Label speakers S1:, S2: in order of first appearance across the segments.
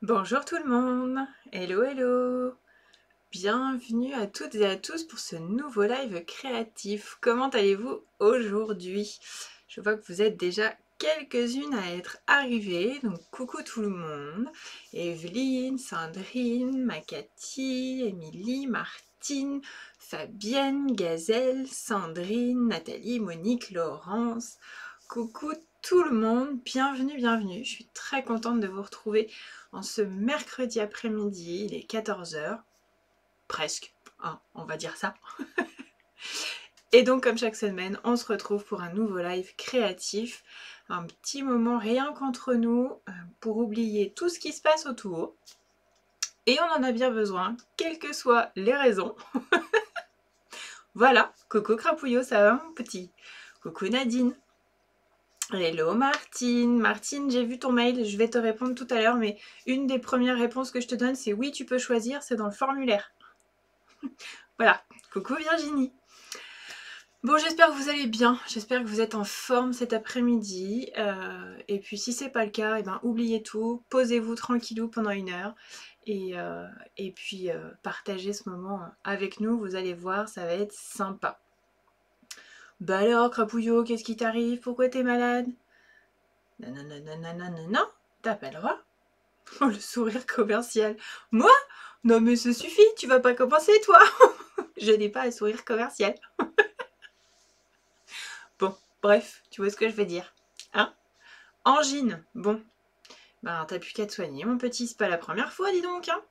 S1: Bonjour tout le monde, hello hello, bienvenue à toutes et à tous pour ce nouveau live créatif. Comment allez-vous aujourd'hui? Je vois que vous êtes déjà quelques-unes à être arrivées, donc coucou tout le monde. Evelyne, Sandrine, Makati, Émilie, Martine, Fabienne, Gazelle, Sandrine, Nathalie, Monique, Laurence. Coucou tout le monde, bienvenue, bienvenue. Je suis très contente de vous retrouver en ce mercredi après-midi, il est 14 h, presque, hein, on va dire ça. Et donc comme chaque semaine, on se retrouve pour un nouveau live créatif, un petit moment rien qu'entre nous pour oublier tout ce qui se passe autour. Et on en a bien besoin, quelles que soient les raisons. Voilà, coucou Crapouillot, ça va mon petit? Coucou Nadine. Hello Martine. Martine, j'ai vu ton mail, je vais te répondre tout à l'heure, mais une des premières réponses que je te donne, c'est oui, tu peux choisir, c'est dans le formulaire. Voilà, coucou Virginie. Bon, j'espère que vous allez bien, j'espère que vous êtes en forme cet après-midi. Et puis si c'est pas le cas, oubliez tout, posez-vous tranquillou pendant 1 heure et puis partagez ce moment avec nous, vous allez voir, ça va être sympa. Bah alors, Crapouillot, qu'est-ce qui t'arrive? Pourquoi t'es malade? Non, non, non, non, non, non, non, t'as pas le droit. Oh, le sourire commercial. Moi? Non mais ça suffit, tu vas pas commencer toi. Je n'ai pas un sourire commercial. Bon, bref, tu vois ce que je veux dire. Hein? Angine, bon. Ben, t'as plus qu'à te soigner, mon petit, c'est pas la première fois, dis donc, hein.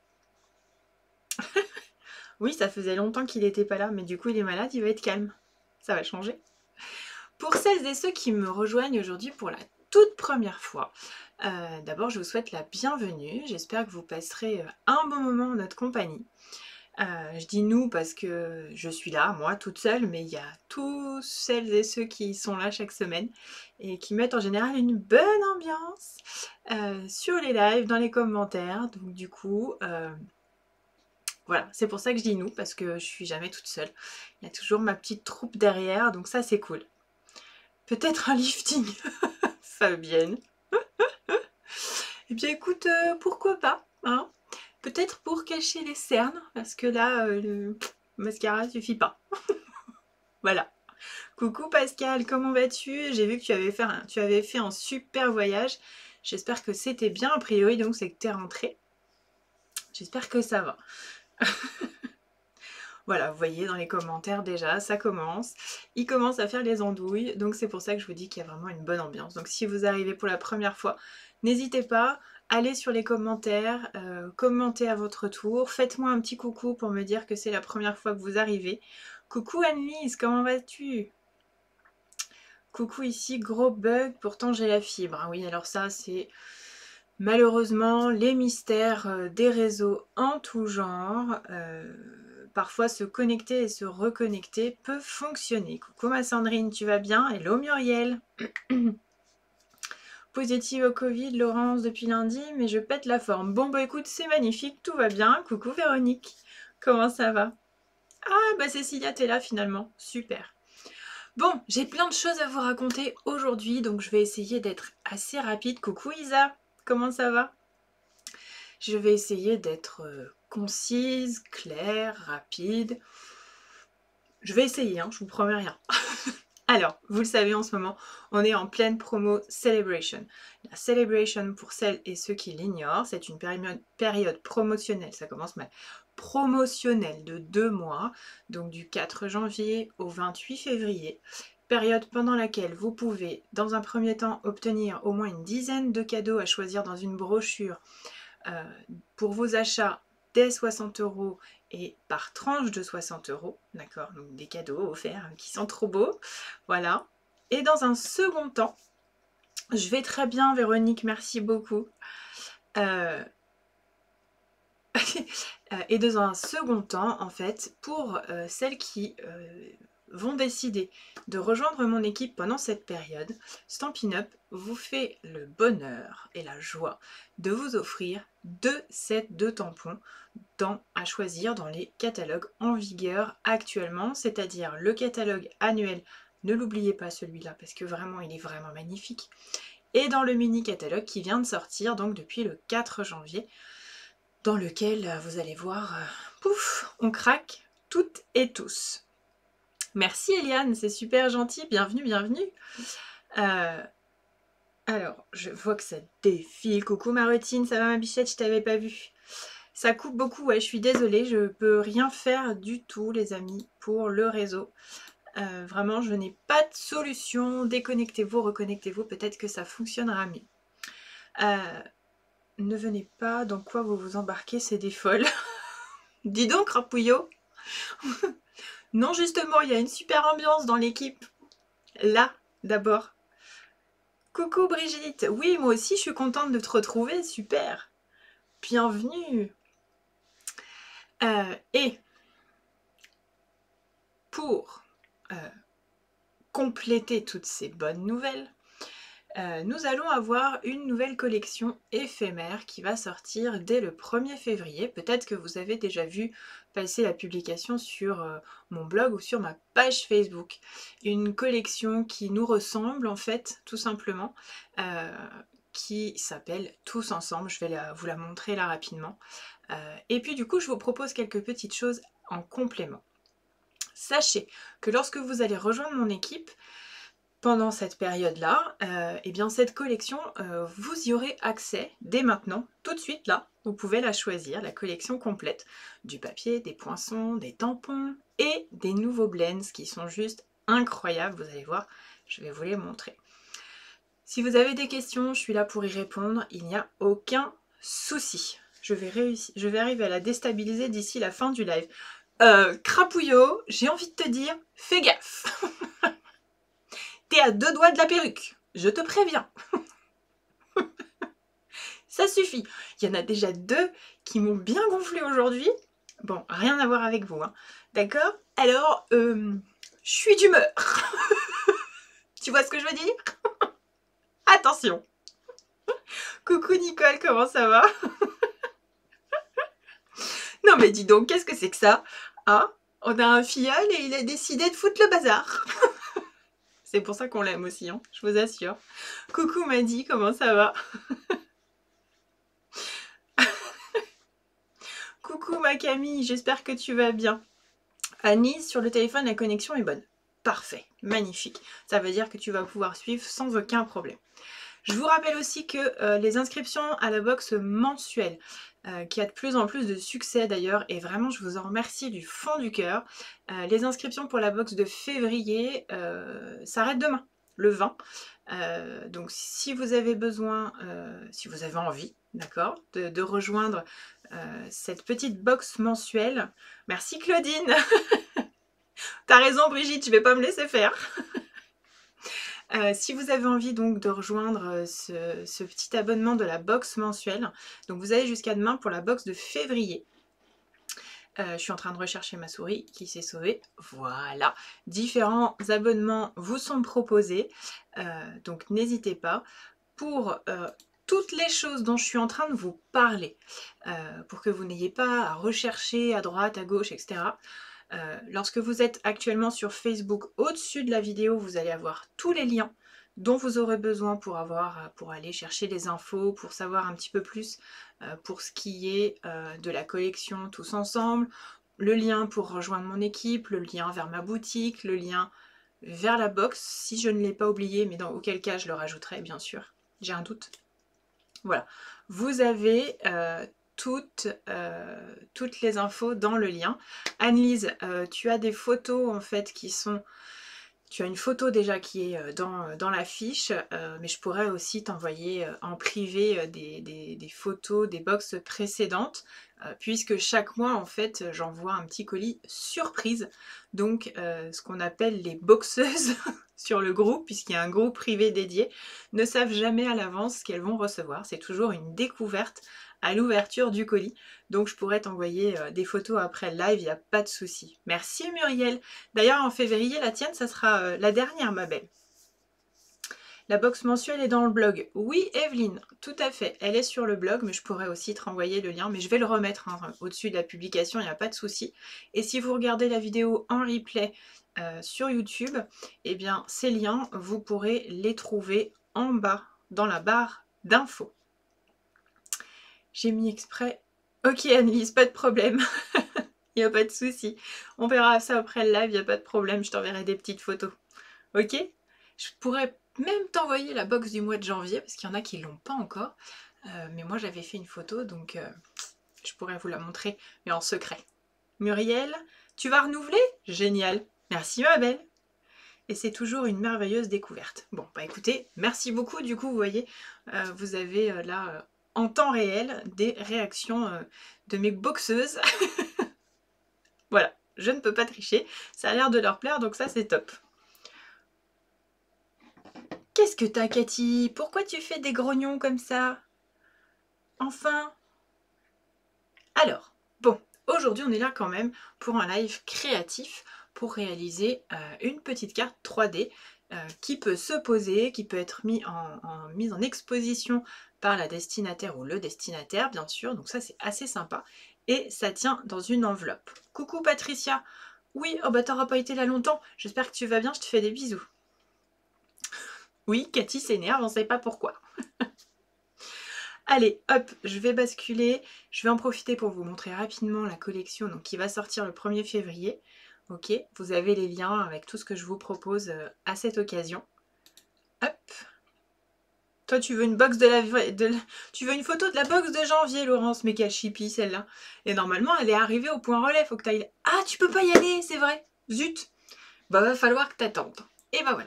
S1: Oui, ça faisait longtemps qu'il était pas là, mais du coup, il est malade, il va être calme. Ça va changer. Pour celles et ceux qui me rejoignent aujourd'hui pour la toute première fois, d'abord, je vous souhaite la bienvenue. J'espère que vous passerez un bon moment en notre compagnie. Je dis nous parce que je suis là, moi, toute seule, mais il y a tous celles et ceux qui sont là chaque semaine et qui mettent en général une bonne ambiance sur les lives, dans les commentaires. Donc du coup, voilà, c'est pour ça que je dis nous, parce que je suis jamais toute seule. Il y a toujours ma petite troupe derrière, donc ça c'est cool. Peut-être un lifting, Fabienne. Eh bien écoute, pourquoi pas, hein? Peut-être pour cacher les cernes, parce que là, le mascara suffit pas. Voilà. Coucou Pascal, comment vas-tu? J'ai vu que tu avais fait un super voyage. J'espère que c'était bien a priori, donc c'est que tu es rentré. J'espère que ça va. Voilà, vous voyez dans les commentaires déjà, ça commence. Il commence à faire les andouilles, donc c'est pour ça que je vous dis qu'il y a vraiment une bonne ambiance. Donc si vous arrivez pour la première fois, n'hésitez pas, allez sur les commentaires, commentez à votre tour, faites-moi un petit coucou pour me dire que c'est la première fois que vous arrivez. Coucou Annelise, comment vas-tu? Coucou ici, gros bug, pourtant j'ai la fibre. Ah oui, alors ça c'est malheureusement les mystères des réseaux en tout genre. Parfois se connecter et se reconnecter peut fonctionner. Coucou ma Sandrine, tu vas bien? Hello Muriel. Positive au Covid, Laurence, depuis lundi, mais je pète la forme. Bon bah écoute, c'est magnifique, tout va bien. Coucou Véronique, comment ça va? Ah bah Cécilia, t'es là finalement, super. Bon, j'ai plein de choses à vous raconter aujourd'hui, donc je vais essayer d'être assez rapide. Coucou Isa, comment ça va? Je vais essayer d'être concise, claire, rapide. Je vais essayer, hein, je vous promets rien. Alors, vous le savez en ce moment, on est en pleine promo Celebration. La Celebration, pour celles et ceux qui l'ignorent, c'est une période promotionnelle, ça commence mal, promotionnelle de 2 mois, donc du 4 janvier au 28 février. Période pendant laquelle vous pouvez, dans un premier temps, obtenir au moins une dizaine de cadeaux à choisir dans une brochure pour vos achats dès 60 € et par tranche de 60 €, d'accord, donc des cadeaux offerts qui sont trop beaux, voilà. Et dans un second temps, je vais très bien Véronique, merci beaucoup. Et dans un second temps, en fait, pour celles qui vont décider de rejoindre mon équipe pendant cette période, Stampin' Up vous fait le bonheur et la joie de vous offrir 2 sets de tampons à choisir dans les catalogues en vigueur actuellement, c'est-à-dire le catalogue annuel, ne l'oubliez pas celui-là parce que vraiment il est vraiment magnifique, et dans le mini catalogue qui vient de sortir donc depuis le 4 janvier, dans lequel vous allez voir, pouf, on craque toutes et tous. Merci Eliane, c'est super gentil, bienvenue, bienvenue. Alors, je vois que ça défile. Coucou Marotine, ça va ma bichette, je t'avais pas vu. Ça coupe beaucoup, ouais, je suis désolée, je peux rien faire du tout les amis pour le réseau. Vraiment, je n'ai pas de solution. Déconnectez-vous, reconnectez-vous, peut-être que ça fonctionnera mieux. Ne venez pas, dans quoi vous vous embarquez, c'est des folles. Dis donc, Rapouillot. Non, justement, il y a une super ambiance dans l'équipe. Là, d'abord. Coucou Brigitte. Oui, moi aussi, je suis contente de te retrouver, super. Bienvenue. Et pour compléter toutes ces bonnes nouvelles, nous allons avoir une nouvelle collection éphémère qui va sortir dès le 1er février. Peut-être que vous avez déjà vu passer la publication sur mon blog ou sur ma page Facebook. Une collection qui nous ressemble en fait, tout simplement, qui s'appelle Tous Ensemble. Je vais vous la montrer là rapidement. Et puis du coup, je vous propose quelques petites choses en complément. Sachez que lorsque vous allez rejoindre mon équipe, pendant cette période-là, eh bien cette collection, vous y aurez accès dès maintenant, tout de suite là. Vous pouvez la choisir, la collection complète. Du papier, des poinçons, des tampons et des nouveaux blends qui sont juste incroyables. Vous allez voir, je vais vous les montrer. Si vous avez des questions, je suis là pour y répondre. Il n'y a aucun souci. Je vais arriver à la déstabiliser d'ici la fin du live. Crapouillot, j'ai envie de te dire, fais gaffe. T'es à 2 doigts de la perruque, je te préviens. Ça suffit. Il y en a déjà 2 qui m'ont bien gonflé aujourd'hui. Bon, rien à voir avec vous, hein. D'accord? Alors, je suis d'humeur. Tu vois ce que je veux dire? Attention. Coucou Nicole, comment ça va? Non mais dis donc, qu'est-ce que c'est que ça? Hein? On a un filleul et il a décidé de foutre le bazar. C'est pour ça qu'on l'aime aussi, hein, je vous assure. Coucou Maddy, comment ça va? Coucou ma Camille, j'espère que tu vas bien. Anise, sur le téléphone, la connexion est bonne. Parfait, magnifique. Ça veut dire que tu vas pouvoir suivre sans aucun problème. Je vous rappelle aussi que les inscriptions à la box mensuelle, qui a de plus en plus de succès d'ailleurs, et vraiment je vous en remercie du fond du cœur. Les inscriptions pour la box de février s'arrêtent demain, le 20. Donc si vous avez besoin, si vous avez envie, d'accord, de rejoindre cette petite box mensuelle. Merci Claudine. T'as raison Brigitte, je vais pas me laisser faire. Si vous avez envie donc de rejoindre ce petit abonnement de la box mensuelle, donc vous avez jusqu'à demain pour la box de février. Je suis en train de rechercher ma souris qui s'est sauvée. Voilà, différents abonnements vous sont proposés, donc n'hésitez pas. Pour toutes les choses dont je suis en train de vous parler, pour que vous n'ayez pas à rechercher à droite, à gauche, etc. Lorsque vous êtes actuellement sur Facebook, au-dessus de la vidéo, vous allez avoir tous les liens dont vous aurez besoin pour aller chercher les infos, pour savoir un petit peu plus pour ce qui est de la collection Tous Ensemble, le lien pour rejoindre mon équipe, le lien vers ma boutique, le lien vers la box, si je ne l'ai pas oublié, mais dans auquel cas je le rajouterai bien sûr, j'ai un doute. Voilà, vous avez toutes les infos dans le lien. Anne-Lise, tu as des photos en fait qui sont... Tu as une photo déjà qui est dans la fiche, mais je pourrais aussi t'envoyer en privé des photos des box précédentes, puisque chaque mois en fait j'envoie un petit colis surprise, donc ce qu'on appelle les boxeuses sur le groupe, puisqu'il y a un groupe privé dédié, ne savent jamais à l'avance ce qu'elles vont recevoir. C'est toujours une découverte à l'ouverture du colis. Donc je pourrais t'envoyer des photos après le live, il n'y a pas de souci. Merci Muriel. D'ailleurs en février, la tienne, ça sera la dernière ma belle. La box mensuelle est dans le blog. Oui Evelyne, tout à fait. Elle est sur le blog, mais je pourrais aussi te renvoyer le lien. Mais je vais le remettre au-dessus de la publication, il n'y a pas de souci. Et si vous regardez la vidéo en replay sur YouTube, eh bien ces liens, vous pourrez les trouver en bas dans la barre d'infos. J'ai mis exprès. Ok Annelise, pas de problème. Il n'y a pas de souci. On verra ça après le live, il n'y a pas de problème. Je t'enverrai des petites photos. Ok? Je pourrais même t'envoyer la box du mois de janvier, parce qu'il y en a qui ne l'ont pas encore. Mais moi, j'avais fait une photo, donc je pourrais vous la montrer, mais en secret. Muriel, tu vas renouveler? Génial. Merci ma belle. Et c'est toujours une merveilleuse découverte. Bon, bah écoutez, merci beaucoup. Du coup, vous voyez, vous avez là, en temps réel, des réactions de mes boxeuses. Voilà, je ne peux pas tricher. Ça a l'air de leur plaire, donc ça, c'est top. Qu'est-ce que t'as, Cathy? Pourquoi tu fais des grognons comme ça? Enfin. Alors, bon, aujourd'hui, on est là quand même pour un live créatif pour réaliser une petite carte 3D qui peut se poser, qui peut être mise en exposition par la destinataire ou le destinataire, bien sûr. Donc ça, c'est assez sympa. Et ça tient dans une enveloppe. Coucou Patricia. Oui, oh bah t'auras pas été là longtemps. J'espère que tu vas bien, je te fais des bisous. Oui, Cathy s'énerve, on ne sait pas pourquoi. Allez, hop, je vais basculer. Je vais en profiter pour vous montrer rapidement la collection donc, qui va sortir le 1er février. Ok, vous avez les liens avec tout ce que je vous propose à cette occasion. Hop. Toi, tu veux une box tu veux une photo de la box de janvier, Laurence, mais quelle chipie celle-là. Et normalement, elle est arrivée au point relais. Faut que tu ailles. Ah, tu peux pas y aller, c'est vrai. Zut. Bah, va falloir que t'attendes. Et bah voilà.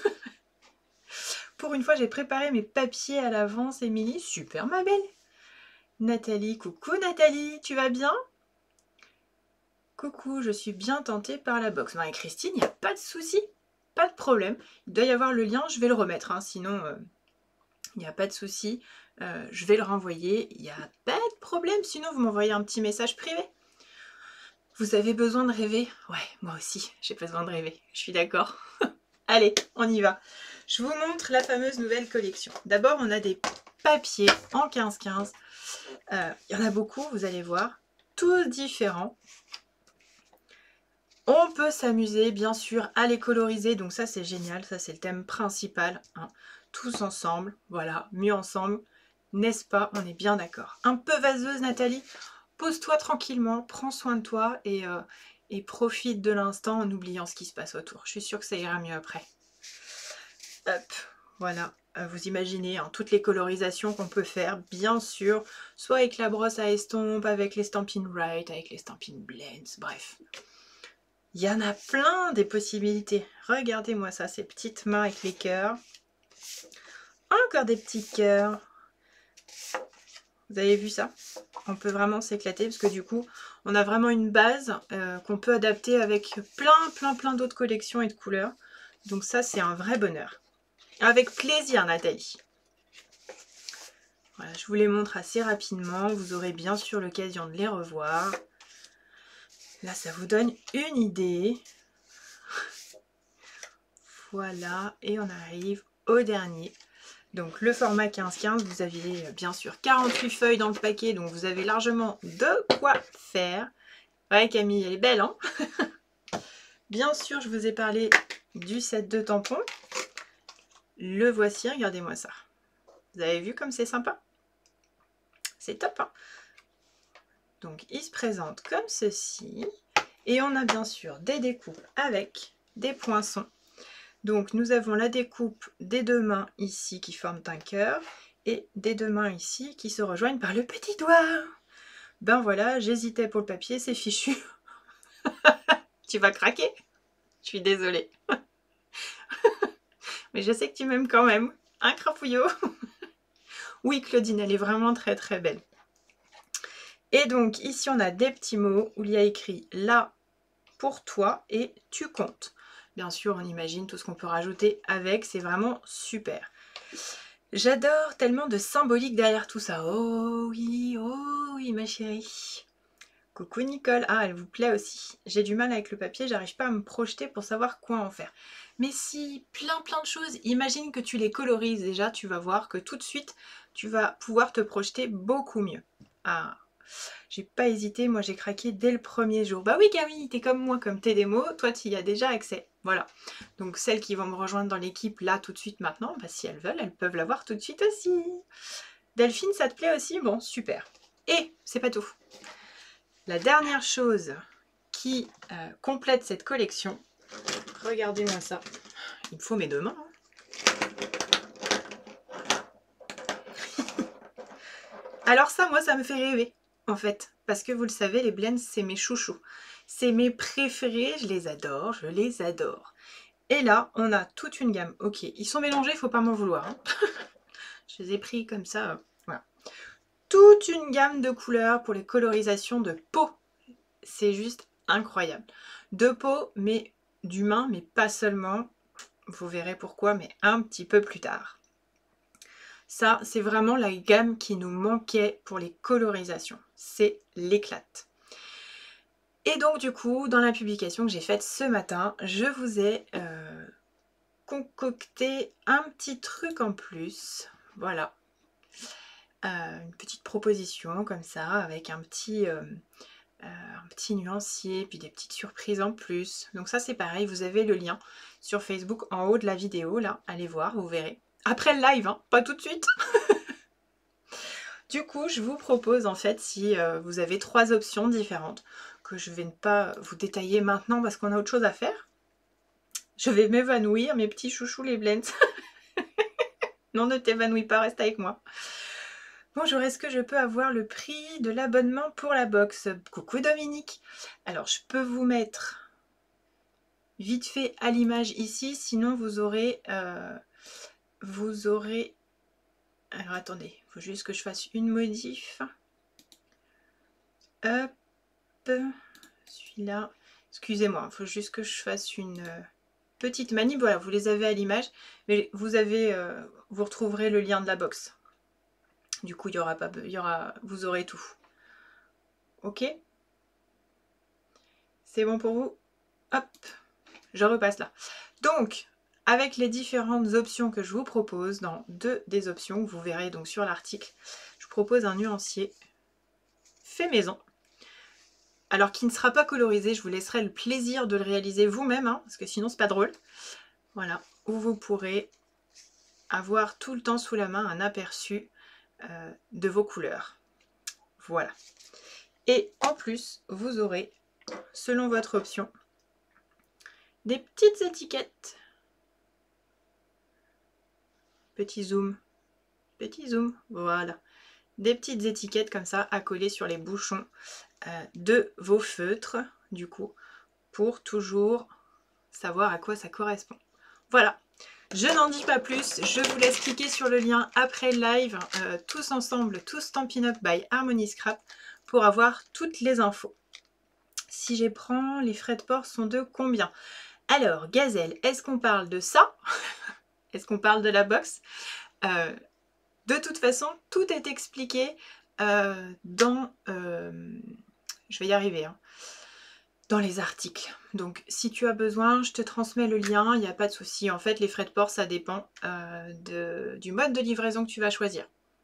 S1: Pour une fois, j'ai préparé mes papiers à l'avance, Émilie. Super, ma belle. Nathalie, coucou Nathalie, tu vas bien? Coucou, je suis bien tentée par la box. Marie-Christine, il n'y a pas de souci, pas de problème. Il doit y avoir le lien, je vais le remettre, hein, sinon il n'y a pas de souci. Je vais le renvoyer, il n'y a pas de problème, sinon vous m'envoyez un petit message privé. Vous avez besoin de rêver? Ouais, moi aussi, j'ai besoin de rêver, je suis d'accord. Allez, on y va. Je vous montre la fameuse nouvelle collection. D'abord, on a des papiers en 15-15. Il y en a beaucoup, vous allez voir, tous différents. On peut s'amuser, bien sûr, à les coloriser. Donc ça, c'est génial. Ça, c'est le thème principal. Hein. Tous ensemble. Voilà, mieux ensemble. N'est-ce pas? On est bien d'accord. Un peu vaseuse, Nathalie. Pose-toi tranquillement. Prends soin de toi et profite de l'instant en oubliant ce qui se passe autour. Je suis sûre que ça ira mieux après. Hop, voilà. Vous imaginez hein, toutes les colorisations qu'on peut faire, bien sûr. Soit avec la brosse à estompe, avec les Stampin' Write, avec les Stampin' Blends, bref. Il y en a plein des possibilités. Regardez-moi ça, ces petites mains avec les cœurs. Encore des petits cœurs. Vous avez vu ça? On peut vraiment s'éclater parce que du coup, on a vraiment une base qu'on peut adapter avec plein d'autres collections et de couleurs. Donc ça, c'est un vrai bonheur. Avec plaisir, Nathalie. Voilà, je vous les montre assez rapidement. Vous aurez bien sûr l'occasion de les revoir. Là, ça vous donne une idée. Voilà, et on arrive au dernier. Donc le format 15-15, vous aviez bien sûr 48 feuilles dans le paquet, donc vous avez largement de quoi faire. Ouais Camille, elle est belle, hein? Bien sûr, je vous ai parlé du set de tampons. Le voici, regardez-moi ça. Vous avez vu comme c'est sympa? C'est top, hein? Donc il se présente comme ceci. Et on a bien sûr des découpes avec des poinçons. Donc nous avons la découpe des deux mains ici qui forment un cœur et des deux mains ici qui se rejoignent par le petit doigt. Ben voilà, j'hésitais pour le papier, c'est fichu. Tu vas craquer? Je suis désolée. Mais je sais que tu m'aimes quand même. Hein, crapouillot? Oui, Claudine, elle est vraiment très belle. Et donc ici on a des petits mots où il y a écrit « là pour toi » et « tu comptes ». Bien sûr, on imagine tout ce qu'on peut rajouter avec, c'est vraiment super. J'adore tellement de symbolique derrière tout ça. Oh oui, ma chérie. Coucou Nicole. Ah, elle vous plaît aussi. J'ai du mal avec le papier, j'arrive pas à me projeter pour savoir quoi en faire. Mais si, plein de choses. Imagine que tu les colorises déjà, tu vas voir que tout de suite, tu vas pouvoir te projeter beaucoup mieux. Ah, J'ai pas hésité, moi j'ai craqué dès le premier jour. Bah oui Camille, t'es comme moi, comme t'es démo, toi tu y as déjà accès. Voilà. Donc celles qui vont me rejoindre dans l'équipe là tout de suite maintenant, bah, si elles veulent, elles peuvent l'avoir tout de suite aussi. Delphine, ça te plaît aussi? Bon, super. Et c'est pas tout. La dernière chose qui complète cette collection, regardez-moi ça. Il me faut mes deux mains. Alors ça, moi, ça me fait rêver, en fait. Parce que vous le savez, les blends, c'est mes chouchous. C'est mes préférés, je les adore, je les adore. Et là, on a toute une gamme. Ok, ils sont mélangés, il ne faut pas m'en vouloir. Hein. Je les ai pris comme ça, voilà. Toute une gamme de couleurs pour les colorisations de peau. C'est juste incroyable. De peau, mais d'humain, mais pas seulement. Vous verrez pourquoi, mais un petit peu plus tard. Ça, c'est vraiment la gamme qui nous manquait pour les colorisations. C'est l'éclate. Et donc, du coup, dans la publication que j'ai faite ce matin, je vous ai concocté un petit truc en plus. Voilà. Une petite proposition comme ça, avec un petit nuancier, puis des petites surprises en plus. Donc ça, c'est pareil, vous avez le lien sur Facebook en haut de la vidéo, là. Allez voir, vous verrez. Après le live, hein, pas tout de suite. Du coup, je vous propose en fait, si vous avez 3 options différentes, que je vais ne pas vous détailler maintenant parce qu'on a autre chose à faire. Je vais m'évanouir, mes petits chouchous les blends. Non, ne t'évanouis pas, reste avec moi. Bonjour, est-ce que je peux avoir le prix de l'abonnement pour la box? Coucou Dominique. Alors, je peux vous mettre vite fait à l'image ici, sinon vous aurez... Alors attendez, il faut juste que je fasse une modif. Hop, celui-là. Excusez-moi, il faut juste que je fasse une petite manip. Voilà, vous les avez à l'image, mais vous retrouverez le lien de la box. Du coup, vous aurez tout. Ok? C'est bon pour vous? Hop, je repasse là. Donc, avec les différentes options que je vous propose, dans 2 des options, vous verrez donc sur l'article, je vous propose un nuancier fait maison. Alors qui ne sera pas colorisé, je vous laisserai le plaisir de le réaliser vous-même, hein, parce que sinon c'est pas drôle. Voilà, où vous pourrez avoir tout le temps sous la main un aperçu de vos couleurs. Voilà. Et en plus, vous aurez, selon votre option, des petites étiquettes. Petit zoom, voilà. Des petites étiquettes comme ça à coller sur les bouchons de vos feutres, du coup, pour toujours savoir à quoi ça correspond. Voilà, je n'en dis pas plus, je vous laisse cliquer sur le lien après le live, tous ensemble, tous Stampin' Up by Harmony Scrap, pour avoir toutes les infos. Si je prends, les frais de port sont de combien? Alors, Gazelle, est-ce qu'on parle de ça? Est-ce qu'on parle de la box? De toute façon, tout est expliqué dans... je vais y arriver, hein, dans les articles. Donc, si tu as besoin, je te transmets le lien, il n'y a pas de souci. En fait, les frais de port, ça dépend du mode de livraison que tu vas choisir.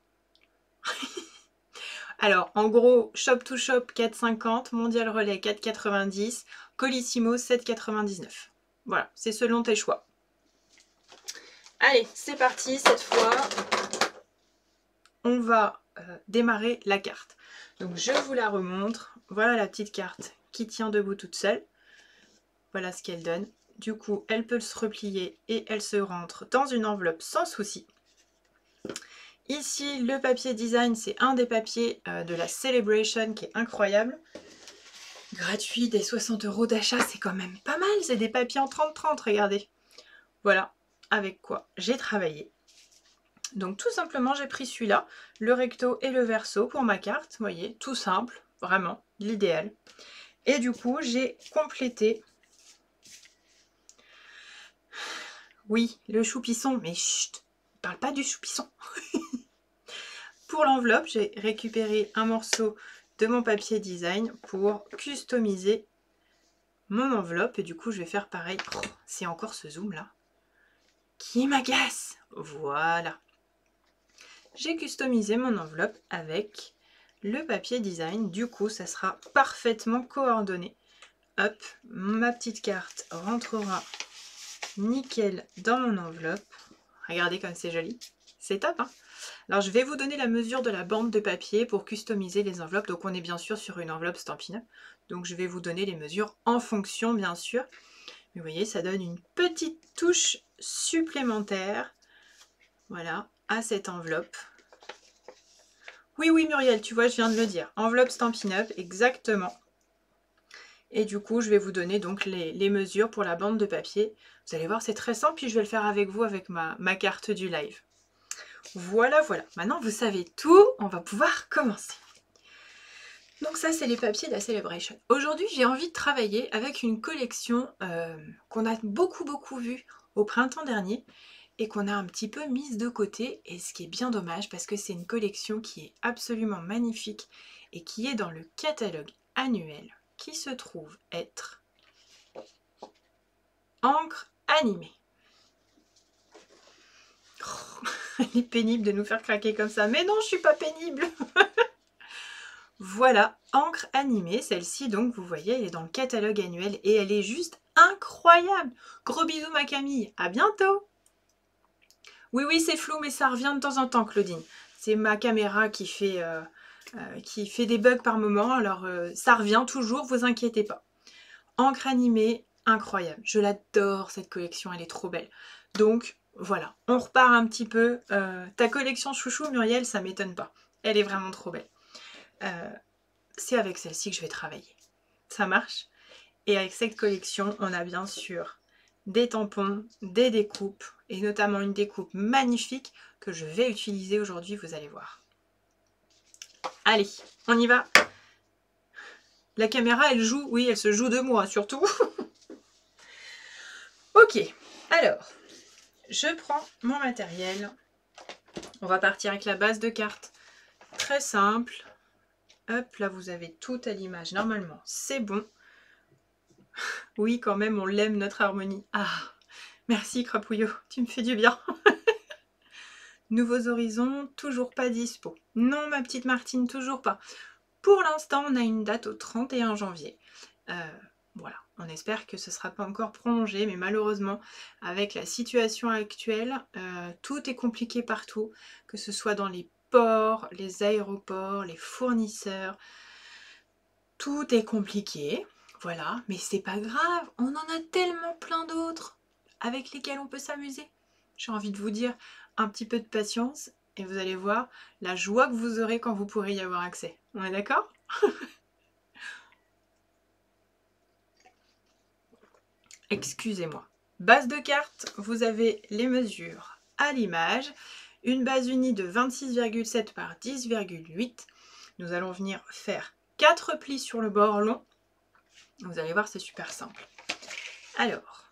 S1: Alors, en gros, shop to shop 4,50, mondial relais 4,90, colissimo 7,99. Voilà, c'est selon tes choix. Allez, c'est parti, cette fois, on va démarrer la carte. Donc, je vous la remontre. Voilà la petite carte qui tient debout toute seule. Voilà ce qu'elle donne. Du coup, elle peut se replier et elle se rentre dans une enveloppe sans souci. Ici, le papier design, c'est un des papiers de la Celebration qui est incroyable. Gratuit, des 60 € d'achat, c'est quand même pas mal. C'est des papiers en 30-30, regardez. Voilà avec quoi j'ai travaillé. Donc tout simplement, j'ai pris celui-là, le recto et le verso pour ma carte. Vous voyez, tout simple, vraiment, l'idéal. Et du coup, j'ai complété... Oui, le choupisson, mais chut, ne parle pas du choupisson. Pour l'enveloppe, j'ai récupéré un morceau de mon papier design pour customiser mon enveloppe. Et du coup, je vais faire pareil. Oh, c'est encore ce zoom là qui m'agace. Voilà. J'ai customisé mon enveloppe avec le papier design. Du coup, ça sera parfaitement coordonné. Hop, ma petite carte rentrera nickel dans mon enveloppe. Regardez comme c'est joli. C'est top, hein? Alors, je vais vous donner la mesure de la bande de papier pour customiser les enveloppes. Donc, on est bien sûr sur une enveloppe Stampin' Up. Donc, je vais vous donner les mesures en fonction, bien sûr. Mais vous voyez, ça donne une petite touche supplémentaire. Voilà, à cette enveloppe. Oui, oui, Muriel, tu vois, je viens de le dire. Enveloppe Stampin' Up, exactement. Et du coup, je vais vous donner donc les mesures pour la bande de papier. Vous allez voir, c'est très simple. Puis, je vais le faire avec vous avec ma carte du live. Voilà, voilà. Maintenant, vous savez tout. On va pouvoir commencer. Donc ça, c'est les papiers de la Celebration. Aujourd'hui, j'ai envie de travailler avec une collection qu'on a beaucoup vue au printemps dernier et qu'on a un petit peu mise de côté, et ce qui est bien dommage parce que c'est une collection qui est absolument magnifique et qui est dans le catalogue annuel qui se trouve être Encre animée. Oh, elle est pénible de nous faire craquer comme ça, mais non, je suis pas pénible. Voilà, Encre animée, celle-ci, donc vous voyez, elle est dans le catalogue annuel et elle est juste incroyable. Gros bisous ma Camille, à bientôt. Oui, oui, c'est flou, mais ça revient de temps en temps, Claudine. C'est ma caméra qui fait des bugs par moment, alors ça revient toujours, vous inquiétez pas. Encre animée, incroyable. Je l'adore, cette collection, elle est trop belle. Donc, voilà, on repart un petit peu. Ta collection chouchou, Muriel, ça m'étonne pas. Elle est vraiment trop belle. C'est avec celle-ci que je vais travailler. Ça marche? Et avec cette collection, on a bien sûr des tampons, des découpes, et notamment une découpe magnifique que je vais utiliser aujourd'hui, vous allez voir. Allez, on y va. La caméra, elle joue, oui, elle se joue de moi surtout. Ok, alors, je prends mon matériel. On va partir avec la base de cartes. Très simple. Hop, là vous avez tout à l'image. Normalement, c'est bon. Oui, quand même, on l'aime notre harmonie. Ah, merci Crapouillot, tu me fais du bien. Nouveaux horizons, toujours pas dispo. Non, ma petite Martine, toujours pas. Pour l'instant, on a une date au 31 janvier. Voilà, on espère que ce ne sera pas encore prolongé, mais malheureusement, avec la situation actuelle, tout est compliqué partout, que ce soit dans les ports, les aéroports, les fournisseurs. Tout est compliqué, voilà, mais c'est pas grave, on en a tellement plein d'autres avec lesquels on peut s'amuser. J'ai envie de vous dire un petit peu de patience et vous allez voir la joie que vous aurez quand vous pourrez y avoir accès. On est d'accord? Excusez-moi. Base de cartes, vous avez les mesures à l'image. Une base unie de 26,7 par 10,8. Nous allons venir faire 4 plis sur le bord long. Vous allez voir, c'est super simple. Alors,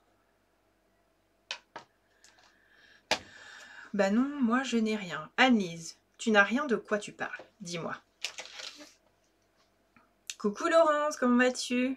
S1: bah non, moi je n'ai rien. Annelise, tu n'as rien, de quoi tu parles? Dis-moi. Coucou Laurence, comment vas-tu?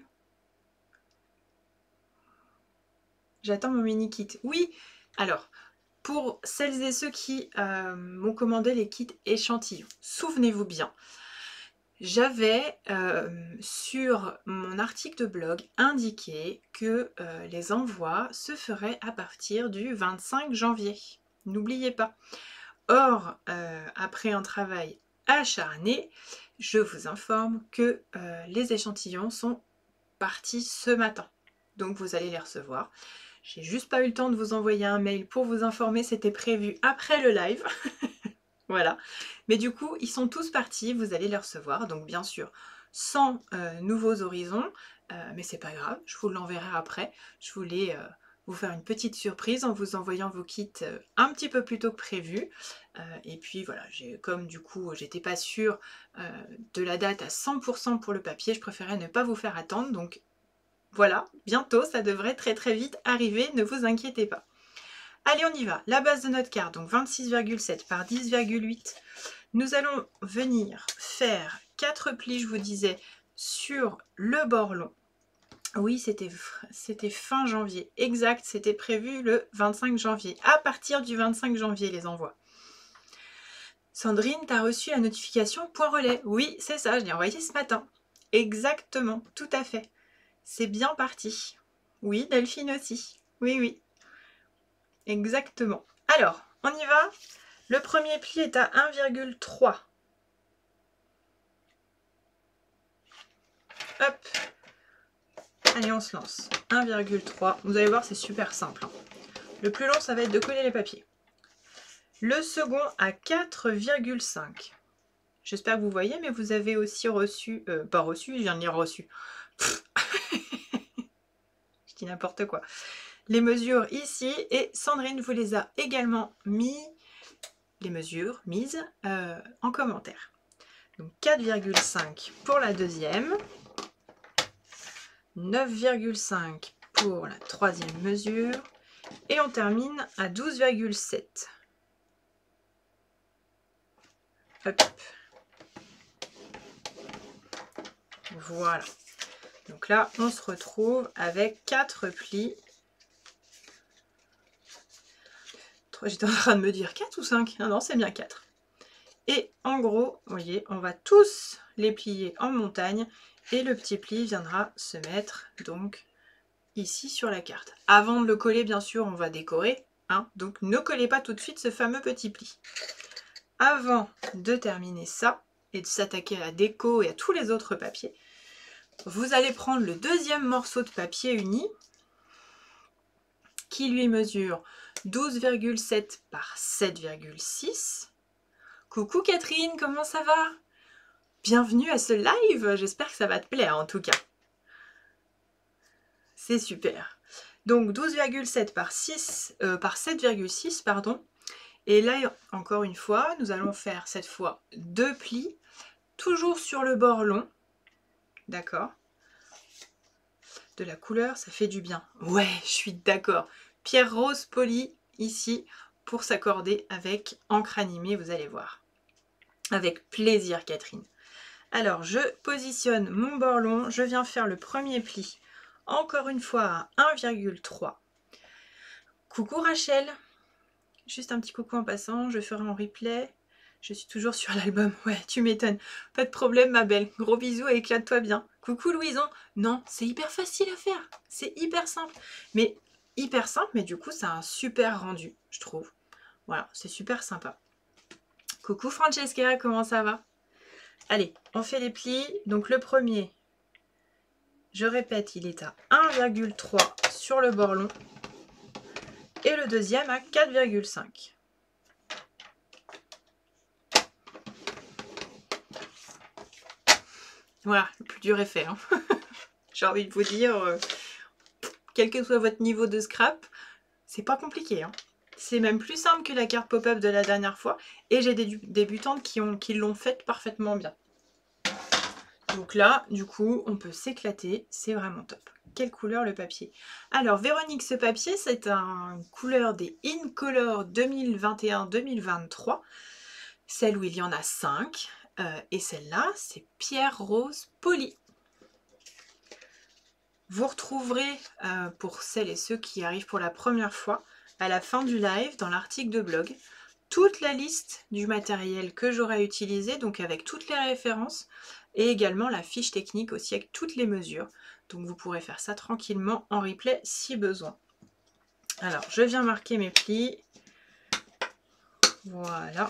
S1: J'attends mon mini kit. Oui, alors, pour celles et ceux qui m'ont commandé les kits échantillons, souvenez-vous bien, j'avais sur mon article de blog indiqué que les envois se feraient à partir du 25 janvier. N'oubliez pas. Or, après un travail acharné, je vous informe que les échantillons sont partis ce matin. Donc vous allez les recevoir. J'ai juste pas eu le temps de vous envoyer un mail pour vous informer, c'était prévu après le live. Voilà. Mais du coup, ils sont tous partis, vous allez les recevoir. Donc bien sûr, sans nouveaux horizons, mais c'est pas grave, je vous l'enverrai après. Je voulais vous faire une petite surprise en vous envoyant vos kits un petit peu plus tôt que prévu. Et puis voilà, comme du coup j'étais pas sûre de la date à 100% pour le papier, je préférais ne pas vous faire attendre. Donc voilà, bientôt ça devrait très vite arriver, ne vous inquiétez pas. Allez, on y va. La base de notre carte, donc 26,7 par 10,8. Nous allons venir faire 4 plis, je vous disais, sur le bord long. Oui, c'était fin janvier. Exact, c'était prévu le 25 janvier. À partir du 25 janvier, les envois. Sandrine, t'as reçu la notification point relais. Oui, c'est ça, je l'ai envoyé ce matin. Exactement, tout à fait. C'est bien parti. Oui, Delphine aussi. Oui, oui. Exactement. Alors, on y va. Le premier pli est à 1,3. Hop. Allez, on se lance. 1,3. Vous allez voir, c'est super simple. Hein. Le plus long, ça va être de coller les papiers. Le second à 4,5. J'espère que vous voyez, mais vous avez aussi reçu... pas reçu, je viens de dire reçu. Je dis n'importe quoi. Les mesures ici, et Sandrine vous les a également mis, les mesures mises en commentaire. Donc 4,5 pour la deuxième, 9,5 pour la troisième mesure, et on termine à 12,7. Hop. Voilà. Donc là, on se retrouve avec 4 plis. J'étais en train de me dire 4 ou 5. Non, non, c'est bien 4. Et en gros, vous voyez, on va tous les plier en montagne. Et le petit pli viendra se mettre donc ici sur la carte. Avant de le coller, bien sûr, on va décorer. Hein, donc ne collez pas tout de suite ce fameux petit pli. Avant de terminer ça et de s'attaquer à la déco et à tous les autres papiers, vous allez prendre le deuxième morceau de papier uni qui lui mesure 12,7 par 7,6. Coucou Catherine, comment ça va? Bienvenue à ce live, j'espère que ça va te plaire en tout cas. C'est super. Donc 12,7 par 7,6, pardon. Et là, encore une fois, nous allons faire cette fois 2 plis, toujours sur le bord long. D'accord? De la couleur, ça fait du bien. Ouais, je suis d'accord. Pierre rose poli ici pour s'accorder avec encre animée, vous allez voir. Avec plaisir, Catherine. Alors, je positionne mon bord long. Je viens faire le premier pli. Encore une fois à 1,3. Coucou Rachel. Juste un petit coucou en passant. Je ferai en replay. Je suis toujours sur l'album. Ouais, tu m'étonnes. Pas de problème, ma belle. Gros bisous et éclate-toi bien. Coucou Louison. Non, c'est hyper facile à faire. C'est hyper simple. Mais hyper simple, mais du coup, ça a un super rendu, je trouve. Voilà, c'est super sympa. Coucou Francesca, comment ça va? Allez, on fait les plis. Donc le premier, je répète, il est à 1,3 sur le bord long. Et le deuxième à 4,5. Voilà, le plus dur est fait. Hein. J'ai envie de vous dire, quel que soit votre niveau de scrap, c'est pas compliqué. Hein. C'est même plus simple que la carte pop-up de la dernière fois. Et j'ai des débutantes qui l'ont faite parfaitement bien. Donc là, du coup, on peut s'éclater. C'est vraiment top. Quelle couleur le papier? Alors, Véronique, ce papier, c'est un couleur des InColor 2021-2023. Celle où il y en a 5. Et celle-là, c'est Pierre Rose Poli. Vous retrouverez, pour celles et ceux qui arrivent pour la première fois, à la fin du live, dans l'article de blog, toute la liste du matériel que j'aurai utilisé, donc avec toutes les références, et également la fiche technique aussi avec toutes les mesures. Donc vous pourrez faire ça tranquillement en replay si besoin. Alors, je viens marquer mes plis. Voilà.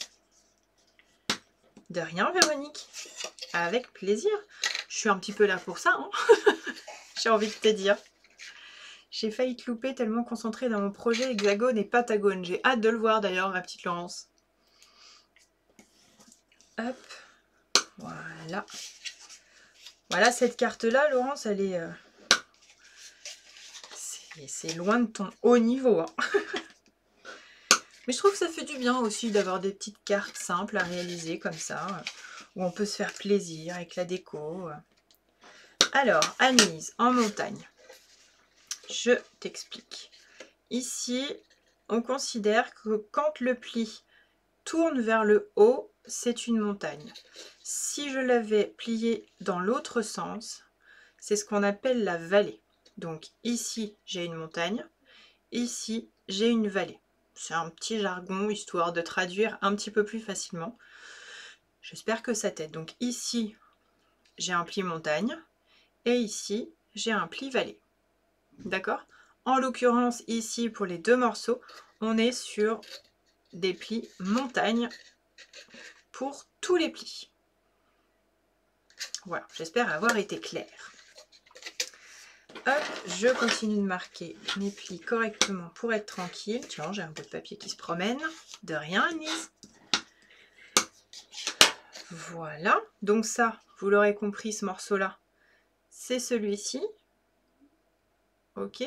S1: De rien, Véronique. Avec plaisir. Je suis un petit peu là pour ça, hein. J'ai envie de te dire. J'ai failli te louper tellement concentrée dans mon projet hexagone et patagone. J'ai hâte de le voir d'ailleurs, ma petite Laurence. Hop. Voilà. Voilà, cette carte-là, Laurence, elle est... c'est loin de ton haut niveau. Hein. Mais je trouve que ça fait du bien aussi d'avoir des petites cartes simples à réaliser comme ça, où on peut se faire plaisir avec la déco. Alors, Anise, en montagne. Je t'explique. Ici, on considère que quand le pli tourne vers le haut, c'est une montagne. Si je l'avais plié dans l'autre sens, c'est ce qu'on appelle la vallée. Donc ici, j'ai une montagne. Ici, j'ai une vallée. c'est un petit jargon histoire de traduire un petit peu plus facilement. J'espère que ça t'aide. Donc ici, j'ai un pli montagne et ici, j'ai un pli vallée. D'accord? En l'occurrence, ici, pour les deux morceaux, on est sur des plis montagne pour tous les plis. Voilà, j'espère avoir été claire. Hop, je continue de marquer mes plis correctement pour être tranquille. Tiens, j'ai un bout de papier qui se promène. De rien, Anise. Voilà, donc ça, vous l'aurez compris, ce morceau-là, c'est celui-ci. Ok.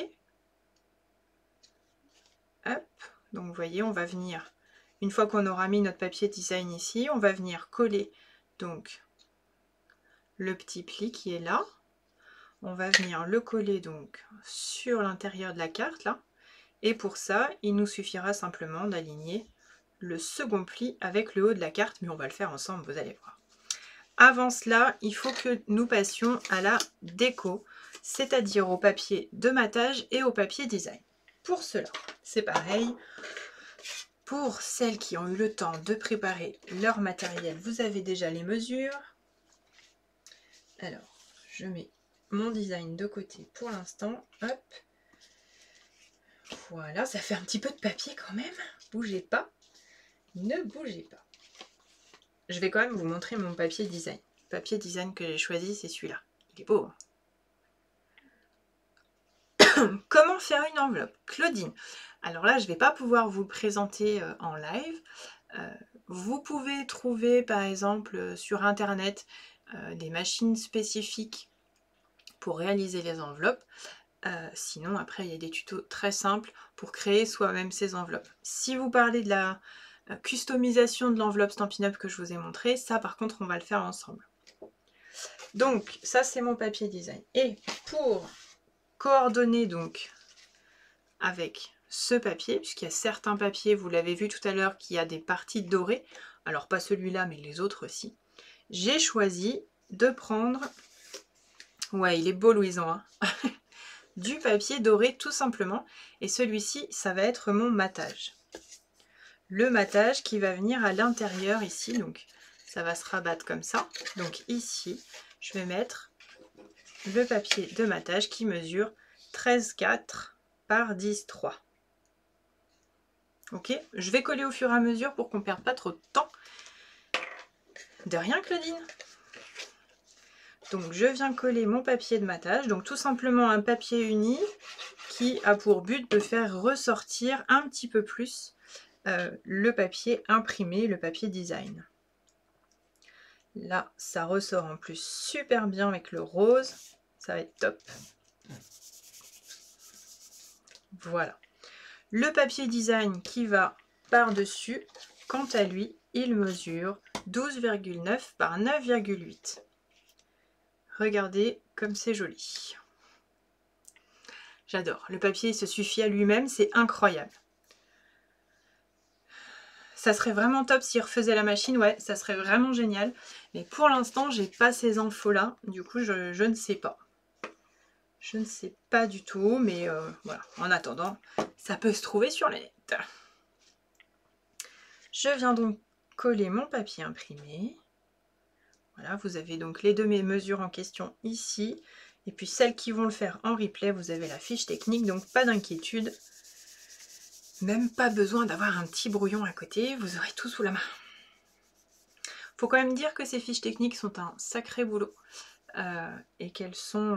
S1: Hop, donc vous voyez, on va venir, une fois qu'on aura mis notre papier design ici, on va venir coller donc le petit pli qui est là. On va venir le coller donc sur l'intérieur de la carte là. Et pour ça, il nous suffira simplement d'aligner le second pli avec le haut de la carte, mais on va le faire ensemble, vous allez voir. Avant cela, il faut que nous passions à la déco, c'est-à-dire au papier de matage et au papier design. Pour cela, c'est pareil. Pour celles qui ont eu le temps de préparer leur matériel, vous avez déjà les mesures. Alors, je mets mon design de côté pour l'instant. Hop. Voilà, ça fait un petit peu de papier quand même. Bougez pas. Ne bougez pas. Je vais quand même vous montrer mon papier design. Le papier design que j'ai choisi, c'est celui-là. Il est beau. Hein. Comment faire une enveloppe? Claudine. Alors là, je ne vais pas pouvoir vous le présenter en live. Vous pouvez trouver par exemple sur internet des machines spécifiques pour réaliser les enveloppes. Sinon après il y a des tutos très simples pour créer soi-même ces enveloppes. Si vous parlez de la customisation de l'enveloppe Stampin' Up que je vous ai montré, ça par contre on va le faire ensemble. Donc ça c'est mon papier design. Et pour coordonner donc avec ce papier, puisqu'il y a certains papiers, vous l'avez vu tout à l'heure, qui a des parties dorées, alors pas celui-là mais les autres aussi, j'ai choisi de prendre, ouais il est beau Louison, hein du papier doré tout simplement, et celui-ci ça va être mon matage. Le matage qui va venir à l'intérieur ici, donc ça va se rabattre comme ça. Donc ici je vais mettre le papier de matage qui mesure 13,4 par 10,3. Ok, je vais coller au fur et à mesure pour qu'on ne perde pas trop de temps. De rien Claudine. Donc je viens coller mon papier de matage, donc tout simplement un papier uni qui a pour but de faire ressortir un petit peu plus le papier imprimé, le papier design. Là, ça ressort en plus super bien avec le rose, ça va être top. Voilà. Le papier design qui va par-dessus, quant à lui, il mesure 12,9 par 9,8. Regardez comme c'est joli. J'adore. Le papier il se suffit à lui-même, c'est incroyable. Ça serait vraiment top s'il refaisait la machine, ouais, ça serait vraiment génial. Mais pour l'instant, j'ai pas ces infos-là, du coup, je ne sais pas. Je ne sais pas du tout, mais voilà. En attendant, ça peut se trouver sur le net. Je viens donc coller mon papier imprimé. Voilà, vous avez donc les deux mesures en question ici. Et puis celles qui vont le faire en replay, vous avez la fiche technique, donc pas d'inquiétude. Même pas besoin d'avoir un petit brouillon à côté, vous aurez tout sous la main. Faut quand même dire que ces fiches techniques sont un sacré boulot et qu'elles sont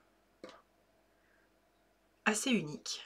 S1: assez uniques.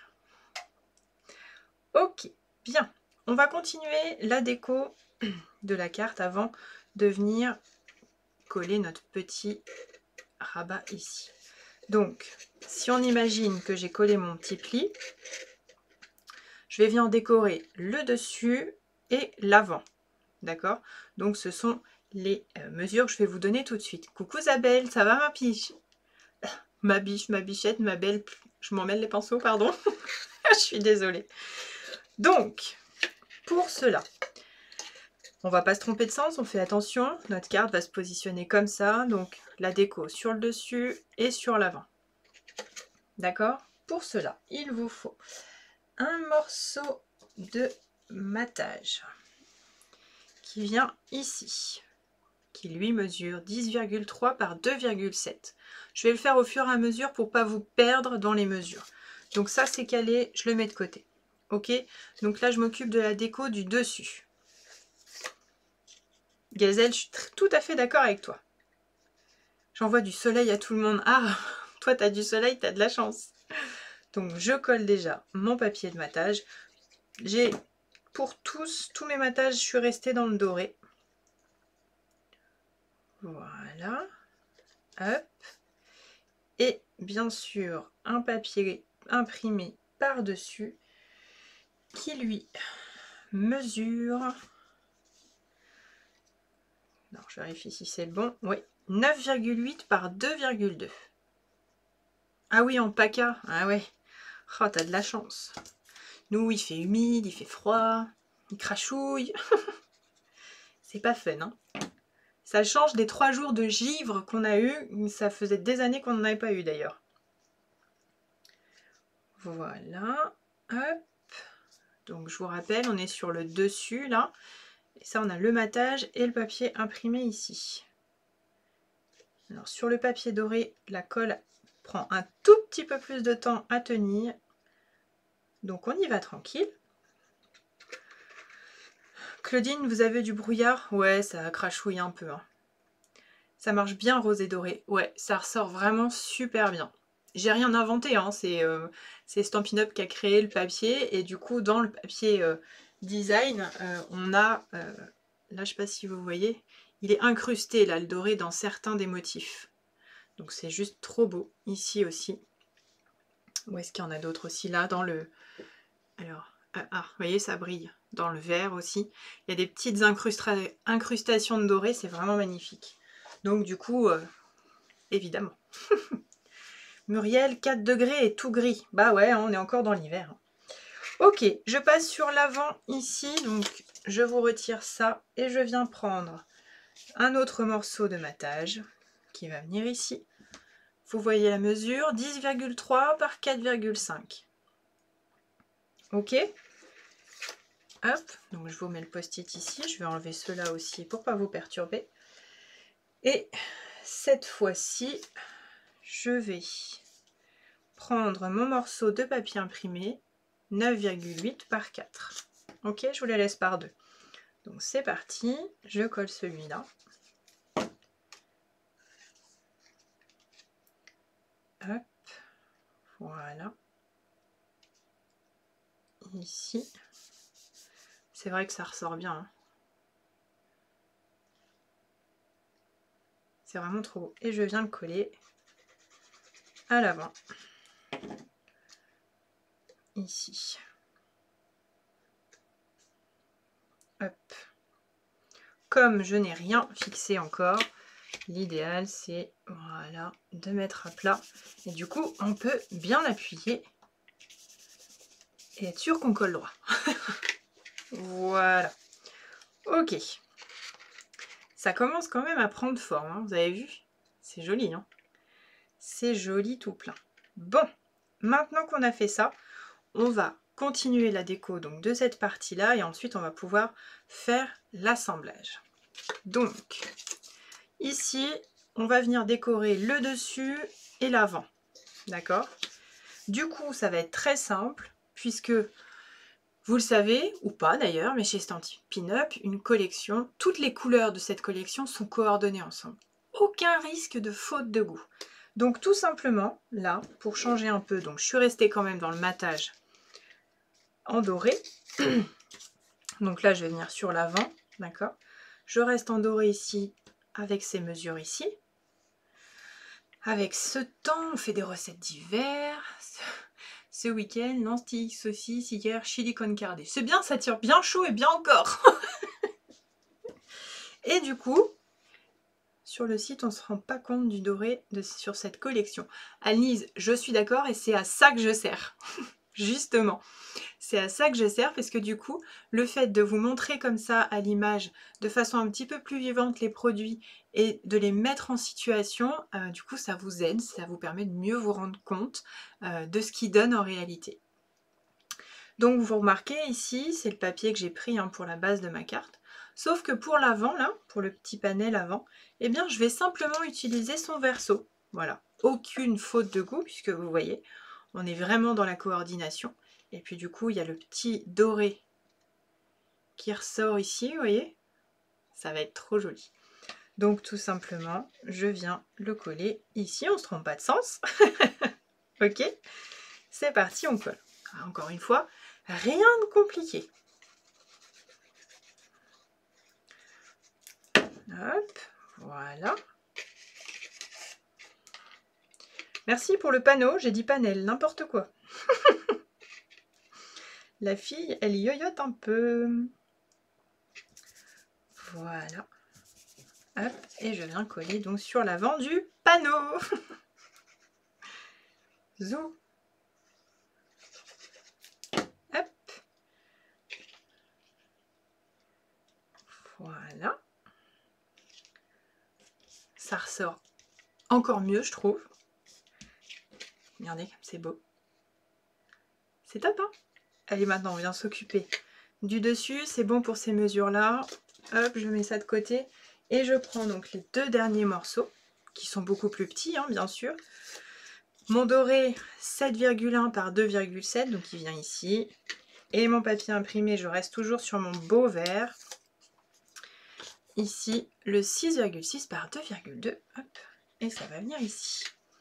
S1: Ok, bien. On va continuer la déco de la carte avant de venir coller notre petit rabat ici. Donc, si on imagine que j'ai collé mon petit pli, je vais venir décorer le dessus et l'avant. D'accord? Donc, ce sont les mesures que je vais vous donner tout de suite. Coucou Isabelle, ça va ma biche? Ma biche, ma bichette, ma belle... Je m'en mêle les pinceaux, pardon. Je suis désolée. Donc, pour cela, on va pas se tromper de sens, on fait attention. Notre carte va se positionner comme ça. Donc, la déco sur le dessus et sur l'avant. D'accord? Pour cela, il vous faut un morceau de matage qui vient ici, qui lui mesure 10,3 par 2,7. Je vais le faire au fur et à mesure pour pas vous perdre dans les mesures. Donc ça c'est calé, je le mets de côté. Ok, donc là je m'occupe de la déco du dessus. Gazelle, je suis tout à fait d'accord avec toi. J'envoie du soleil à tout le monde. Ah, toi t'as du soleil, t'as de la chance. Donc je colle déjà mon papier de matage. J'ai pour tous mes matages, je suis restée dans le doré. Voilà. Hop. Et bien sûr, un papier imprimé par-dessus qui lui mesure... Non, je vérifie si c'est le bon. Oui, 9,8 par 2,2. Ah oui, en paca. Ah ouais. Oh, t'as de la chance. Nous, il fait humide, il fait froid, il crachouille. C'est pas fun, hein. Ça change des 3 jours de givre qu'on a eu. Ça faisait des années qu'on n'en avait pas eu d'ailleurs. Voilà. Hop. Donc je vous rappelle, on est sur le dessus là. Et ça, on a le matage et le papier imprimé ici. Alors sur le papier doré, la colle prend un tout petit peu plus de temps à tenir. Donc on y va tranquille. Claudine, vous avez du brouillard? Ouais, ça crachouille un peu, hein. Ça marche bien rose et doré. Ouais, ça ressort vraiment super bien. J'ai rien inventé, hein. C'est Stampin' Up qui a créé le papier. Et du coup, dans le papier design, on a... là, je sais pas si vous voyez, il est incrusté, là, le doré, dans certains des motifs. Donc c'est juste trop beau. Ici aussi. Où est-ce qu'il y en a d'autres aussi? Là, dans le... Alors, vous voyez, ça brille. Dans le vert aussi. Il y a des petites incrustations de doré. C'est vraiment magnifique. Donc du coup, évidemment. Muriel, 4 degrés et tout gris. Bah ouais, on est encore dans l'hiver. Ok, je passe sur l'avant ici. Donc je vous retire ça. Et je viens prendre un autre morceau de matage qui va venir ici. Vous voyez la mesure, 10,3 par 4,5. Ok. Hop, donc je vous mets le post-it ici. Je vais enlever ceux-là aussi pour pas vous perturber. Et cette fois-ci, je vais prendre mon morceau de papier imprimé, 9,8 par 4. Ok, je vous les laisse par deux. Donc c'est parti, je colle celui-là. Hop, voilà. Ici. C'est vrai que ça ressort bien, hein. C'est vraiment trop beau. Et je viens le coller à l'avant. Ici. Hop. Comme je n'ai rien fixé encore, l'idéal c'est voilà, de mettre à plat. Et du coup, on peut bien appuyer et être sûr qu'on colle droit. Voilà. Ok. Ça commence quand même à prendre forme, hein, vous avez vu? C'est joli, hein? C'est joli tout plein. Bon, maintenant qu'on a fait ça, on va continuer la déco donc, de cette partie-là et ensuite on va pouvoir faire l'assemblage. Donc, ici, on va venir décorer le dessus et l'avant. D'accord? Du coup, ça va être très simple puisque vous le savez, ou pas d'ailleurs, mais chez Stampin' Up, une collection, toutes les couleurs de cette collection sont coordonnées ensemble. Aucun risque de faute de goût. Donc tout simplement, là, pour changer un peu, donc je suis restée quand même dans le matage en doré. Donc là, je vais venir sur l'avant, d'accord? Je reste en doré ici, avec ces mesures ici. Avec ce temps, on fait des recettes d'hiver. Ce week-end, lentilles, saucisses, hier, chili con carne. C'est bien, ça tire bien chaud et bien encore. Et du coup, sur le site, on ne se rend pas compte du doré sur cette collection. Anise, je suis d'accord et c'est à ça que je sers. Justement, c'est à ça que je sers parce que du coup, le fait de vous montrer comme ça à l'image, de façon un petit peu plus vivante les produits et de les mettre en situation, du coup, ça vous aide, ça vous permet de mieux vous rendre compte de ce qu'ils donnent en réalité. Donc vous remarquez ici, c'est le papier que j'ai pris hein, pour la base de ma carte. Sauf que pour l'avant, là, pour le petit panel avant, eh bien je vais simplement utiliser son verso. Voilà, aucune faute de goût, puisque vous voyez, on est vraiment dans la coordination. Et puis du coup, il y a le petit doré qui ressort ici, vous voyez. Ça va être trop joli. Donc tout simplement, je viens le coller ici, on ne se trompe pas de sens. Ok, c'est parti, on colle. Encore une fois, rien de compliqué. Hop, voilà. Merci pour le panneau, j'ai dit panel, n'importe quoi. La fille, elle yoyote un peu. Voilà. Hop, et je viens coller donc sur l'avant du panneau. Zou. Hop. Voilà. Ça ressort encore mieux, je trouve. Regardez, c'est beau. C'est top, hein? Allez, maintenant, on vient s'occuper du dessus. C'est bon pour ces mesures-là. Hop, je mets ça de côté. Et je prends donc les deux derniers morceaux, qui sont beaucoup plus petits, hein, bien sûr. Mon doré 7,1 par 2,7, donc il vient ici. Et mon papier imprimé, je reste toujours sur mon beau vert. Ici, le 6,6 par 2,2. Hop, et ça va venir ici.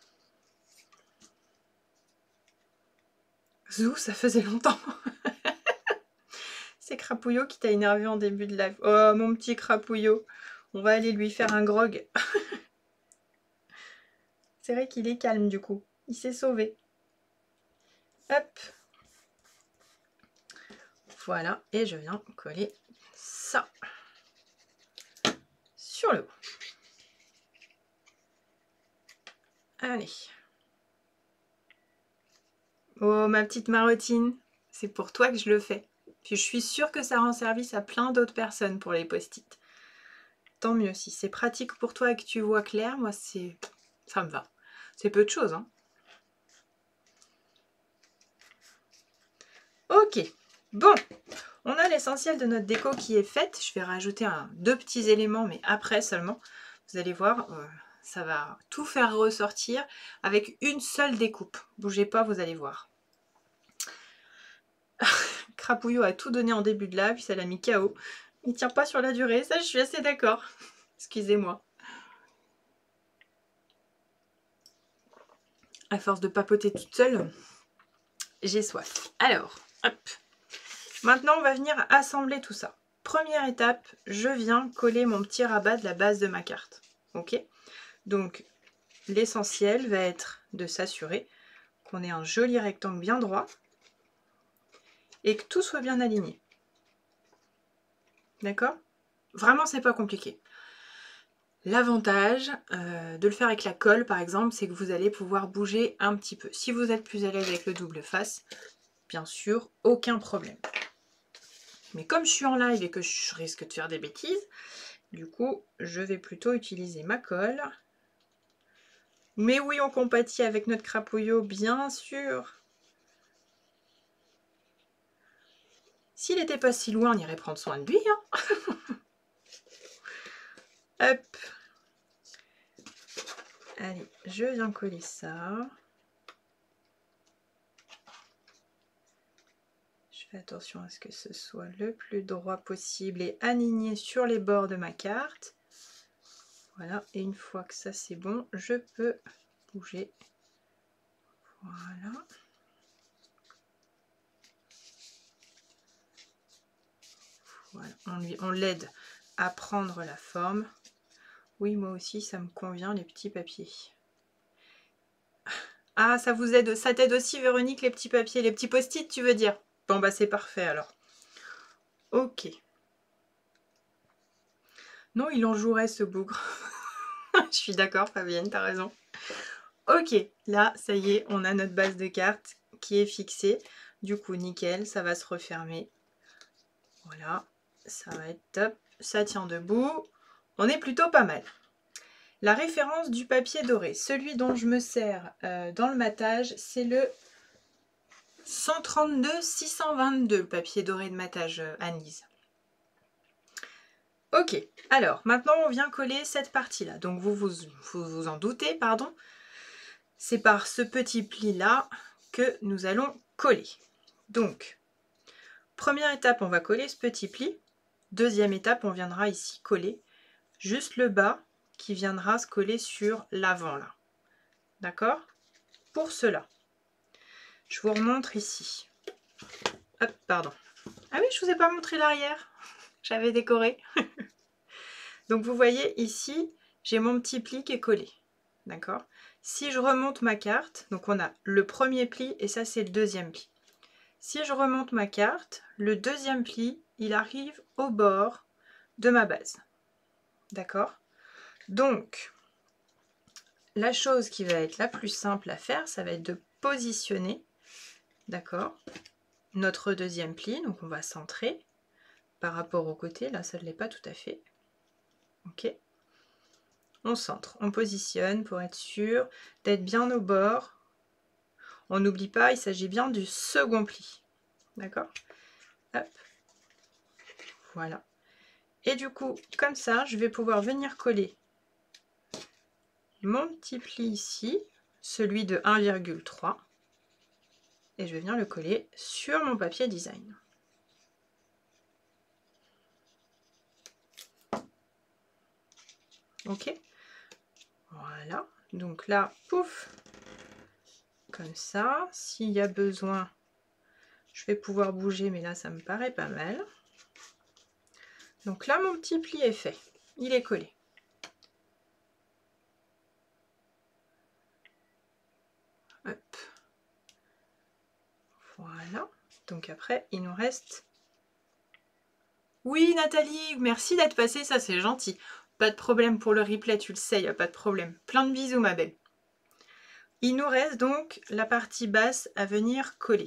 S1: Zou, ça faisait longtemps. C'est Crapouillot qui t'a énervé en début de live. Oh, mon petit Crapouillot. On va aller lui faire un grog. C'est vrai qu'il est calme du coup. Il s'est sauvé. Hop. Voilà. Et je viens coller ça sur le haut. Allez. Oh, ma petite Marotine. C'est pour toi que je le fais. Puis je suis sûre que ça rend service à plein d'autres personnes pour les post-it. Tant mieux. Si c'est pratique pour toi et que tu vois clair, moi, ça me va. C'est peu de choses, hein. Ok. Bon. On a l'essentiel de notre déco qui est faite. Je vais rajouter deux petits éléments, mais après seulement. Vous allez voir, ça va tout faire ressortir avec une seule découpe. Bougez pas, vous allez voir. Crapouillot a tout donné en début de live, puis ça l'a mis KO. Il tient pas sur la durée, ça je suis assez d'accord. Excusez-moi. À force de papoter toute seule, j'ai soif. Alors, hop. Maintenant, on va venir assembler tout ça. Première étape, je viens coller mon petit rabat de la base de ma carte. Ok? Donc, l'essentiel va être de s'assurer qu'on ait un joli rectangle bien droit et que tout soit bien aligné. D'accord? Vraiment, c'est pas compliqué. L'avantage de le faire avec la colle, par exemple, c'est que vous allez pouvoir bouger un petit peu. Si vous êtes plus à l'aise avec le double face, bien sûr, aucun problème. Mais comme je suis en live et que je risque de faire des bêtises, du coup, je vais plutôt utiliser ma colle. Mais oui, on compatit avec notre Crapouillot, bien sûr. S'il n'était pas si loin, on irait prendre soin de lui. Hein. Hop. Allez, je viens coller ça. Je fais attention à ce que ce soit le plus droit possible et aligné sur les bords de ma carte. Voilà, et une fois que ça c'est bon, je peux bouger. Voilà. Voilà, on l'aide à prendre la forme. Oui, moi aussi, ça me convient, les petits papiers. Ah, ça vous aide, ça t'aide aussi, Véronique, les petits papiers, les petits post-it, tu veux dire? Bon, bah c'est parfait, alors. Ok. Non, il en jouerait, ce bougre. Je suis d'accord, Fabienne, t'as raison. Ok, là, ça y est, on a notre base de cartes qui est fixée. Du coup, nickel, ça va se refermer. Voilà, ça va être top. Ça tient debout. On est plutôt pas mal. La référence du papier doré, celui dont je me sers dans le matage, c'est le 132 622 le papier doré de matage, Anne-Lise. Ok, alors maintenant on vient coller cette partie-là. Donc vous en doutez, pardon. C'est par ce petit pli-là que nous allons coller. Donc, première étape, on va coller ce petit pli. Deuxième étape, on viendra ici coller juste le bas qui viendra se coller sur l'avant là. D'accord? Pour cela, je vous remontre ici. Hop, pardon. Ah oui, je ne vous ai pas montré l'arrière. J'avais décoré. Donc vous voyez ici, j'ai mon petit pli qui est collé. D'accord? Si je remonte ma carte, donc on a le premier pli et ça c'est le deuxième pli. Si je remonte ma carte, le deuxième pli, il arrive au bord de ma base. D'accord? Donc, la chose qui va être la plus simple à faire, ça va être de positionner, d'accord, notre deuxième pli. Donc on va centrer par rapport au côté. Là, ça ne l'est pas tout à fait. Ok? On centre, on positionne pour être sûr d'être bien au bord. On n'oublie pas, il s'agit bien du second pli. D'accord? Hop. Voilà. Et du coup, comme ça, je vais pouvoir venir coller mon petit pli ici, celui de 1,3. Et je vais venir le coller sur mon papier design. Ok? Voilà. Donc là, pouf, comme ça. S'il y a besoin, je vais pouvoir bouger, mais là, ça me paraît pas mal. Donc là, mon petit pli est fait. Il est collé. Hop. Voilà. Donc après, il nous reste... Oui, Nathalie, merci d'être passée, ça c'est gentil. Pas de problème pour le replay, tu le sais, il n'y a pas de problème. Plein de bisous, ma belle. Il nous reste donc la partie basse à venir coller.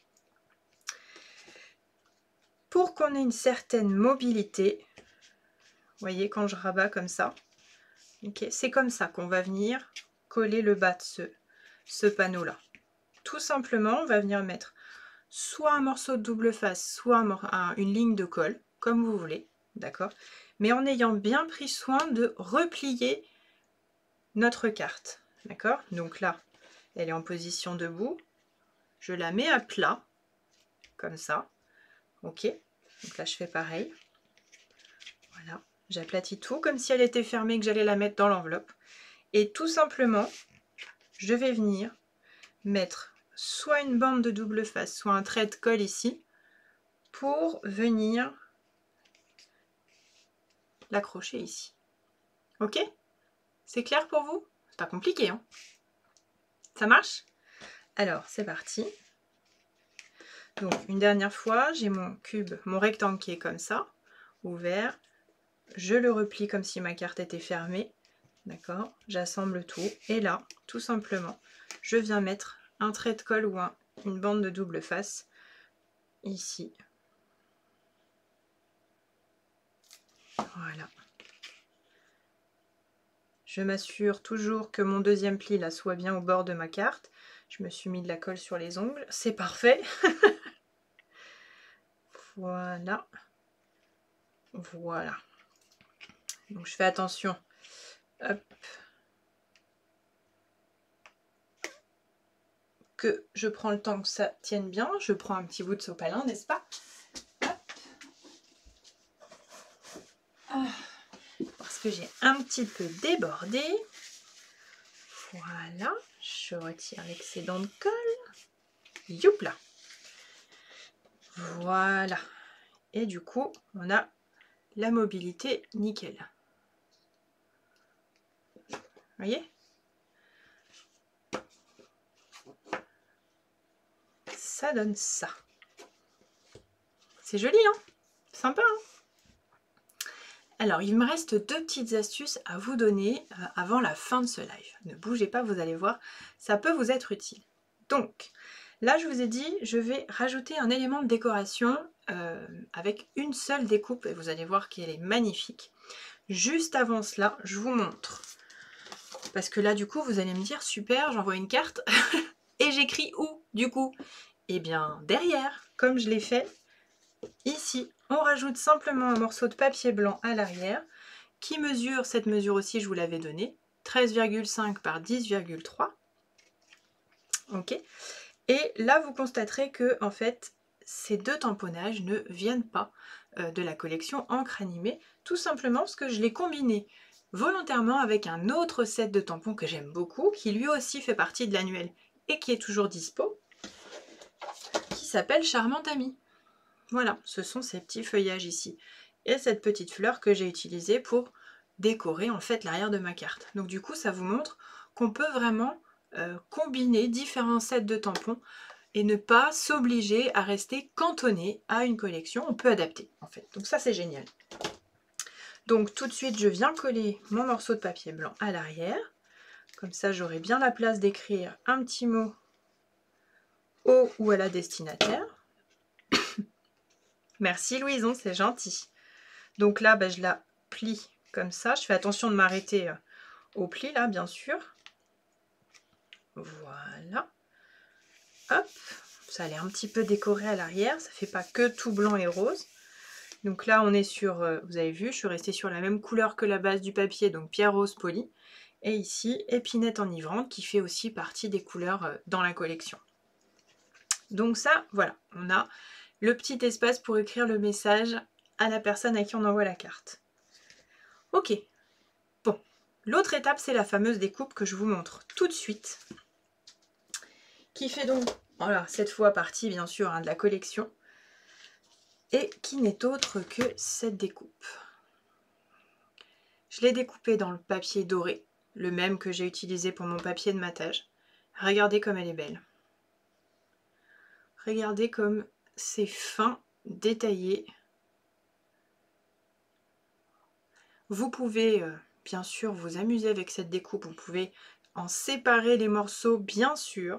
S1: Pour qu'on ait une certaine mobilité, vous voyez, quand je rabats comme ça, okay, c'est comme ça qu'on va venir coller le bas de ce panneau-là. Tout simplement, on va venir mettre soit un morceau de double face, soit une ligne de colle, comme vous voulez, d'accord? Mais en ayant bien pris soin de replier notre carte, d'accord? Donc là, elle est en position debout, je la mets à plat, comme ça, ok? Donc là, je fais pareil, voilà, j'aplatis tout comme si elle était fermée, que j'allais la mettre dans l'enveloppe, et tout simplement, je vais venir mettre soit une bande de double face, soit un trait de colle ici, pour venir l'accrocher ici. Ok? C'est clair pour vous? C'est pas compliqué, hein? Ça marche? Alors, c'est parti. Donc, une dernière fois, j'ai mon cube, mon rectangle qui est comme ça, ouvert. Je le replie comme si ma carte était fermée. D'accord? J'assemble tout. Et là, tout simplement, je viens mettre un trait de colle ou une bande de double face ici. Voilà. Je m'assure toujours que mon deuxième pli là soit bien au bord de ma carte. Je me suis mis de la colle sur les ongles. C'est parfait. Voilà. Voilà. Donc je fais attention. Hop. Que je prends le temps que ça tienne bien. Je prends un petit bout de sopalin, n'est-ce pas? Hop. Ah. Parce que j'ai un petit peu débordé. Voilà. Je retire l'excédent de colle. Youpla. Voilà. Et du coup, on a la mobilité nickel. Vous voyez? Ça donne ça. C'est joli, hein? Sympa, hein? Alors, il me reste deux petites astuces à vous donner avant la fin de ce live. Ne bougez pas, vous allez voir, ça peut vous être utile. Donc, là, je vous ai dit, je vais rajouter un élément de décoration avec une seule découpe et vous allez voir qu'elle est magnifique. Juste avant cela, je vous montre. Parce que là, du coup, vous allez me dire, super, j'envoie une carte et j'écris où, du coup? Et bien derrière, comme je l'ai fait ici, on rajoute simplement un morceau de papier blanc à l'arrière qui mesure, cette mesure aussi je vous l'avais donnée, 13,5 par 10,3. Ok. Et là vous constaterez que en fait ces deux tamponnages ne viennent pas de la collection encre animée, tout simplement parce que je l'ai combiné volontairement avec un autre set de tampons que j'aime beaucoup, qui lui aussi fait partie de l'annuel et qui est toujours dispo, qui s'appelle Charmante Amie. Voilà, ce sont ces petits feuillages ici. Et cette petite fleur que j'ai utilisée pour décorer en fait l'arrière de ma carte. Donc du coup, ça vous montre qu'on peut vraiment combiner différents sets de tampons et ne pas s'obliger à rester cantonné à une collection. On peut adapter en fait. Donc ça, c'est génial. Donc tout de suite, je viens coller mon morceau de papier blanc à l'arrière. Comme ça, j'aurai bien la place d'écrire un petit mot au ou à la destinataire. Merci Louison, c'est gentil. Donc là, je la plie comme ça. Je fais attention de m'arrêter au pli là, bien sûr. Voilà. Hop, ça a l'air un petit peu décoré à l'arrière. Ça fait pas que tout blanc et rose. Donc là, on est sur, vous avez vu, je suis restée sur la même couleur que la base du papier, donc pierre rose polie. Et ici, épinette enivrante qui fait aussi partie des couleurs dans la collection. Donc ça, voilà, on a le petit espace pour écrire le message à la personne à qui on envoie la carte. Ok, bon, l'autre étape, c'est la fameuse découpe que je vous montre tout de suite, qui fait donc, voilà, cette fois partie bien sûr de la collection, et qui n'est autre que cette découpe. Je l'ai découpée dans le papier doré, le même que j'ai utilisé pour mon papier de matage. Regardez comme elle est belle. Regardez comme c'est fin, détaillé. Vous pouvez bien sûr vous amuser avec cette découpe, vous pouvez en séparer les morceaux bien sûr,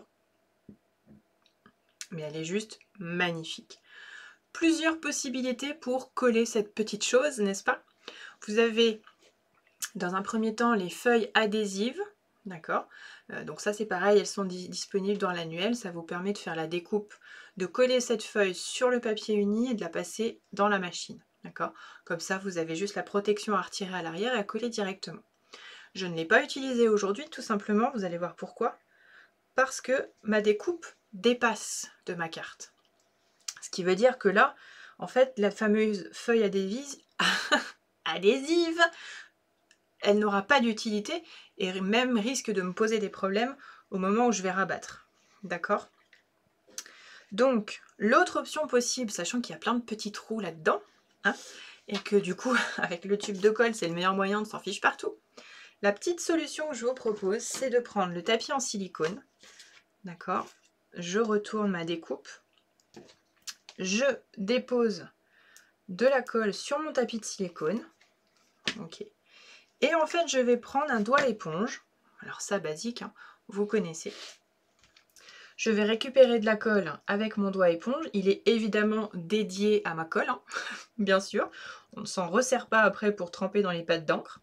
S1: mais elle est juste magnifique. Plusieurs possibilités pour coller cette petite chose, n'est-ce pas? Vous avez dans un premier temps les feuilles adhésives, d'accord? Donc ça c'est pareil, elles sont disponibles dans l'annuel, ça vous permet de faire la découpe, de coller cette feuille sur le papier uni et de la passer dans la machine. D'accord? Comme ça, vous avez juste la protection à retirer à l'arrière et à coller directement. Je ne l'ai pas utilisé aujourd'hui, tout simplement, vous allez voir pourquoi. Parce que ma découpe dépasse de ma carte. Ce qui veut dire que là, en fait, la fameuse feuille adhésive, elle n'aura pas d'utilité et même risque de me poser des problèmes au moment où je vais rabattre. D'accord? Donc, l'autre option possible, sachant qu'il y a plein de petits trous là-dedans, hein, et que du coup, avec le tube de colle, c'est le meilleur moyen de s'en fiche partout. La petite solution que je vous propose, c'est de prendre le tapis en silicone. D'accord? Je retourne ma découpe. Je dépose de la colle sur mon tapis de silicone. Ok. Et en fait, je vais prendre un doigt éponge. Alors ça, basique, hein, vous connaissez. Je vais récupérer de la colle avec mon doigt éponge. Il est évidemment dédié à ma colle, hein, bien sûr. On ne s'en resserre pas après pour tremper dans les pâtes d'encre.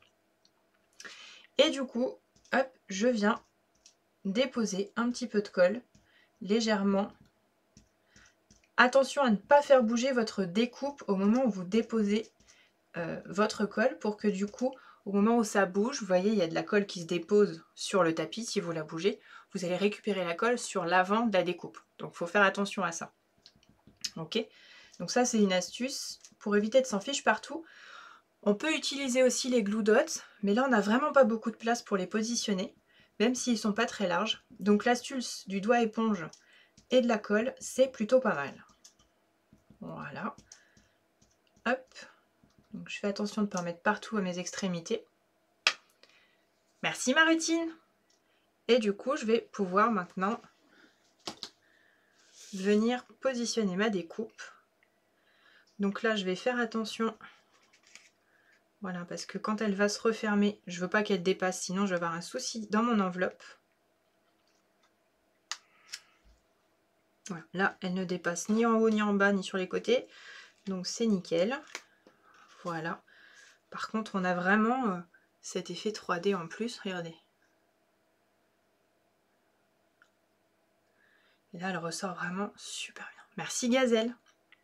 S1: Et du coup, hop, je viens déposer un petit peu de colle, légèrement. Attention à ne pas faire bouger votre découpe au moment où vous déposez votre colle pour que du coup, au moment où ça bouge, vous voyez, il y a de la colle qui se dépose sur le tapis. Si vous la bougez, vous allez récupérer la colle sur l'avant de la découpe. Donc, il faut faire attention à ça. Ok? Donc ça, c'est une astuce pour éviter de s'en fiche partout. On peut utiliser aussi les glue dots, mais là, on n'a vraiment pas beaucoup de place pour les positionner, même s'ils ne sont pas très larges. Donc l'astuce du doigt éponge et de la colle, c'est plutôt pas mal. Voilà. Hop. Donc je fais attention de ne pas en mettre partout à mes extrémités. Merci Marutine. Et du coup, je vais pouvoir maintenant venir positionner ma découpe. Donc là, je vais faire attention. Voilà, parce que quand elle va se refermer, je ne veux pas qu'elle dépasse, sinon je vais avoir un souci dans mon enveloppe. Voilà, là, elle ne dépasse ni en haut, ni en bas, ni sur les côtés. Donc c'est nickel. Voilà. Par contre, on a vraiment cet effet 3D en plus. Regardez. Et là, elle ressort vraiment super bien. Merci Gazelle.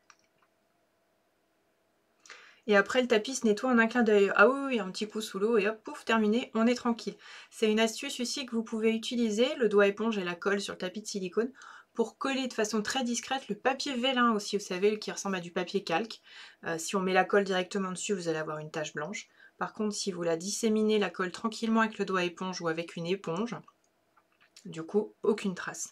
S1: Et après, le tapis se nettoie en un clin d'œil. Ah oui, un petit coup sous l'eau et hop, pouf, terminé, on est tranquille. C'est une astuce aussi que vous pouvez utiliser, le doigt éponge et la colle sur le tapis de silicone, pour coller de façon très discrète le papier vélin aussi, vous savez, qui ressemble à du papier calque. Si on met la colle directement dessus, vous allez avoir une tache blanche. Par contre, si vous la disséminez, la colle tranquillement avec le doigt éponge ou avec une éponge, du coup, aucune trace.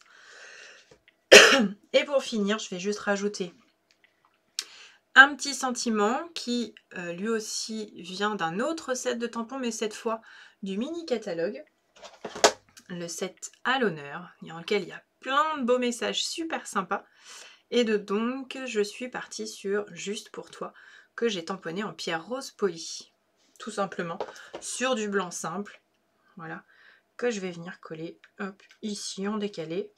S1: Et pour finir, je vais juste rajouter un petit sentiment qui lui aussi vient d'un autre set de tampons, mais cette fois du mini catalogue, le set à l'honneur, dans lequel il y a plein de beaux messages super sympas. Et donc je suis partie sur Juste pour toi, que j'ai tamponné en pierre rose polie, tout simplement, sur du blanc simple, voilà, que je vais venir coller, hop, ici en décalé.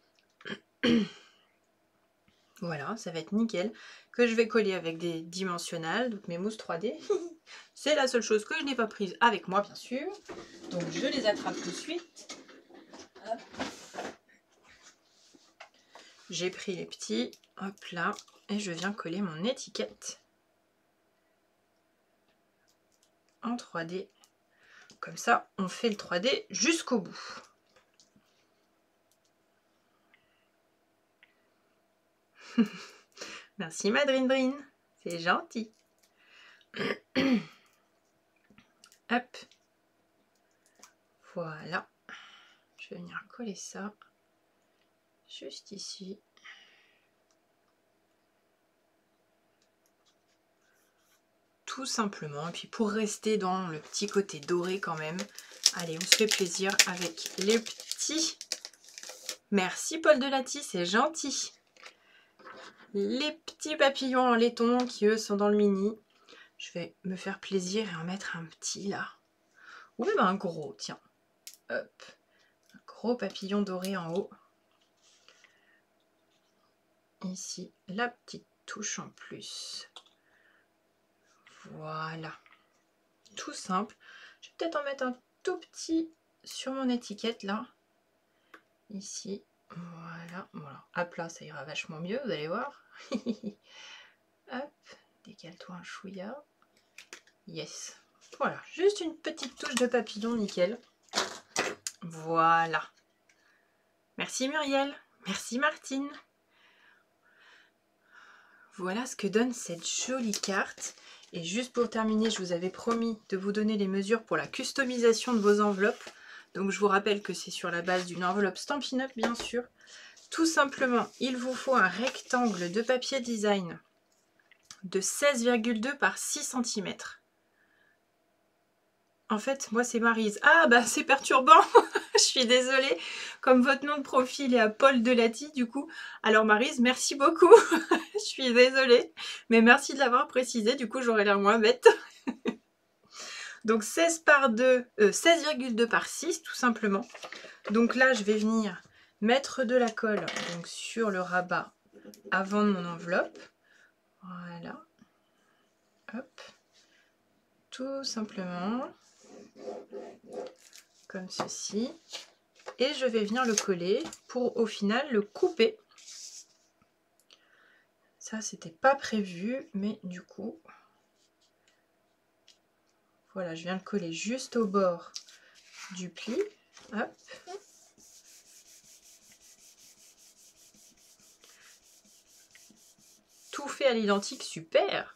S1: Voilà, ça va être nickel, que je vais coller avec des dimensionnels, donc mes mousses 3D. C'est la seule chose que je n'ai pas prise avec moi, bien sûr. Donc je les attrape tout de suite. J'ai pris les petits, hop là, et je viens coller mon étiquette en 3D. Comme ça, on fait le 3D jusqu'au bout. Merci Madrine, c'est gentil. Hop. Voilà. Je vais venir coller ça juste ici. Tout simplement. Et puis pour rester dans le petit côté doré quand même, allez, on se fait plaisir avec les petits. Merci Paul Delati, c'est gentil. Les petits papillons en laiton qui eux sont dans le mini. Je vais me faire plaisir et en mettre un petit là. Ou même un gros, tiens. Hop. Un gros papillon doré en haut. Ici, la petite touche en plus. Voilà. Tout simple. Je vais peut-être en mettre un tout petit sur mon étiquette là. Ici. Voilà. Voilà. À plat, ça ira vachement mieux, vous allez voir. Hop. Décale-toi un chouïa. Yes. Voilà. Juste une petite touche de papillon, nickel. Voilà. Merci Muriel. Merci Martine. Voilà ce que donne cette jolie carte. Et juste pour terminer, je vous avais promis de vous donner les mesures pour la customisation de vos enveloppes. Donc je vous rappelle que c'est sur la base d'une enveloppe Stampin' Up bien sûr. Tout simplement, il vous faut un rectangle de papier design de 16,2 par 6 cm. En fait, moi c'est Maryse. Ah bah c'est perturbant. Je suis désolée. Comme votre nom de profil est à Paul Delati du coup. Alors Maryse, merci beaucoup. Je suis désolée. Mais merci de l'avoir précisé. Du coup, j'aurais l'air moins bête. Donc 16,2 par 6 tout simplement. Donc là, je vais venir mettre de la colle donc, sur le rabat avant de mon enveloppe. Voilà. Hop. Tout simplement. Comme ceci. Et je vais venir le coller pour au final le couper. Ça, c'était pas prévu, mais du coup, voilà, je viens le coller juste au bord du pli. Hop. Tout fait à l'identique, super.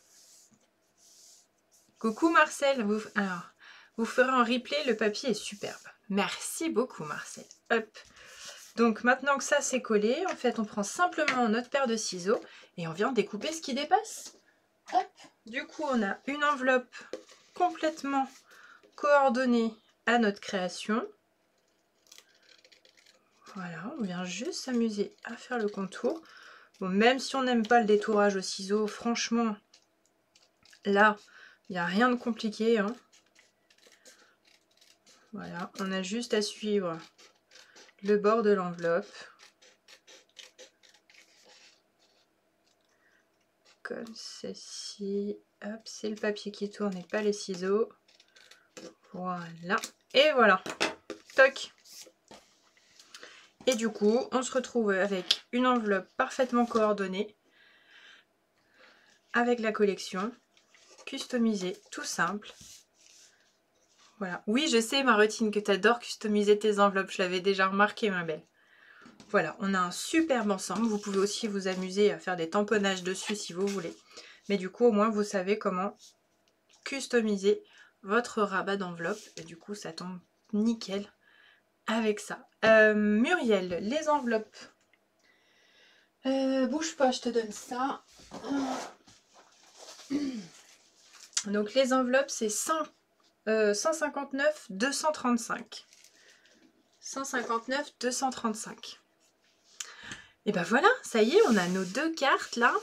S1: Coucou Marcel, vous ferez un replay, le papier est superbe. Merci beaucoup Marcel. Hop. Donc maintenant que ça c'est collé, en fait on prend simplement notre paire de ciseaux et on vient découper ce qui dépasse. Hop. Du coup on a une enveloppe complètement coordonnée à notre création. Voilà, on vient juste s'amuser à faire le contour. Bon, même si on n'aime pas le détourage au ciseau, franchement, là, il n'y a rien de compliqué. Hein. Voilà, on a juste à suivre le bord de l'enveloppe. Comme ceci. Hop, c'est le papier qui tourne et pas les ciseaux. Voilà. Et voilà. Toc. Et du coup, on se retrouve avec une enveloppe parfaitement coordonnée, avec la collection, customisée, tout simple. Voilà. Oui, je sais, Marotine, que tu adores customiser tes enveloppes. Je l'avais déjà remarqué, ma belle. Voilà, on a un superbe ensemble. Vous pouvez aussi vous amuser à faire des tamponnages dessus si vous voulez. Mais du coup, au moins, vous savez comment customiser votre rabat d'enveloppe. Et du coup, ça tombe nickel avec ça. Muriel, les enveloppes. Bouge pas, je te donne ça. Donc les enveloppes, c'est 159 235. 159 235. Et ben voilà, ça y est, on a nos deux cartes là.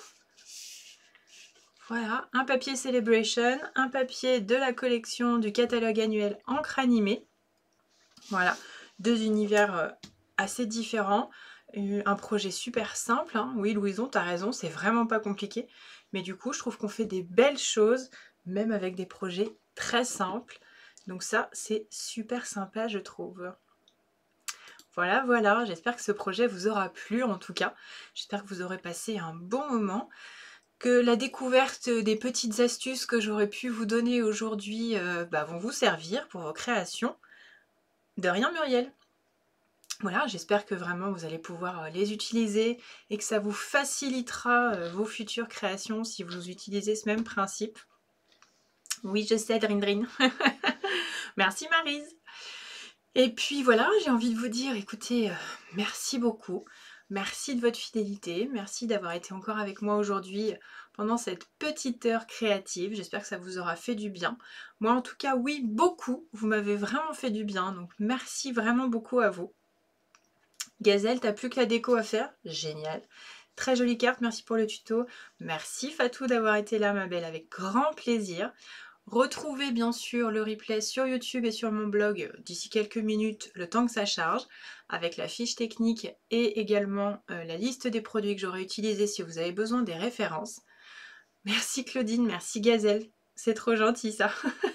S1: Voilà, un papier Celebration, un papier de la collection du catalogue annuel Encre Animée. Voilà, deux univers assez différents. Un projet super simple, hein. Oui, Louison, t'as raison, c'est vraiment pas compliqué. Mais du coup, je trouve qu'on fait des belles choses, même avec des projets très simples. Donc ça, c'est super sympa, je trouve. Voilà, voilà, j'espère que ce projet vous aura plu en tout cas. J'espère que vous aurez passé un bon moment, que la découverte des petites astuces que j'aurais pu vous donner aujourd'hui vont vous servir pour vos créations. De rien, Muriel. Voilà, j'espère que vraiment vous allez pouvoir les utiliser et que ça vous facilitera vos futures créations si vous utilisez ce même principe. Oui, je sais, Drindrin. Merci, Maryse. Et puis voilà, j'ai envie de vous dire, écoutez, merci beaucoup. Merci de votre fidélité. Merci d'avoir été encore avec moi aujourd'hui pendant cette petite heure créative. J'espère que ça vous aura fait du bien. Moi, en tout cas, oui, beaucoup. Vous m'avez vraiment fait du bien. Donc, merci vraiment beaucoup à vous. Gazelle, t'as plus que la déco à faire. Génial. Très jolie carte, merci pour le tuto. Merci Fatou d'avoir été là, ma belle, avec grand plaisir. Retrouvez bien sûr le replay sur YouTube et sur mon blog d'ici quelques minutes, le temps que ça charge, avec la fiche technique et également la liste des produits que j'aurai utilisés si vous avez besoin des références. Merci Claudine, merci Gazelle, c'est trop gentil ça.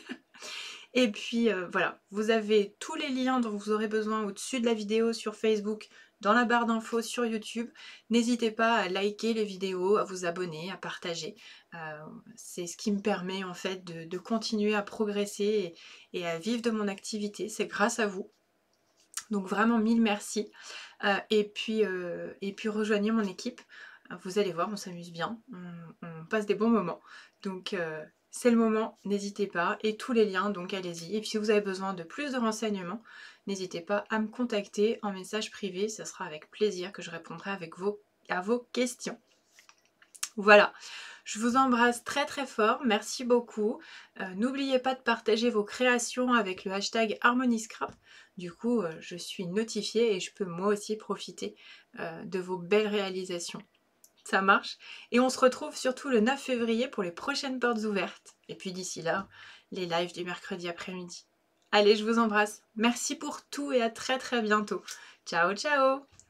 S1: Et puis voilà, vous avez tous les liens dont vous aurez besoin au-dessus de la vidéo sur Facebook, dans la barre d'infos sur YouTube. N'hésitez pas à liker les vidéos, à vous abonner, à partager. C'est ce qui me permet en fait de continuer à progresser et à vivre de mon activité. C'est grâce à vous. Donc vraiment mille merci. Et puis rejoignez mon équipe. Vous allez voir, on s'amuse bien. On passe des bons moments. Donc c'est le moment, n'hésitez pas. Et tous les liens, donc allez-y. Et puis si vous avez besoin de plus de renseignements, n'hésitez pas à me contacter en message privé. Ce sera avec plaisir que je répondrai à vos questions. Voilà, je vous embrasse très très fort. Merci beaucoup. N'oubliez pas de partager vos créations avec le hashtag HarmonyScrap. Du coup, je suis notifiée et je peux moi aussi profiter de vos belles réalisations. Ça marche. Et on se retrouve surtout le 9 février pour les prochaines portes ouvertes. Et puis d'ici là, les lives du mercredi après-midi. Allez, je vous embrasse. Merci pour tout et à très très bientôt. Ciao, ciao!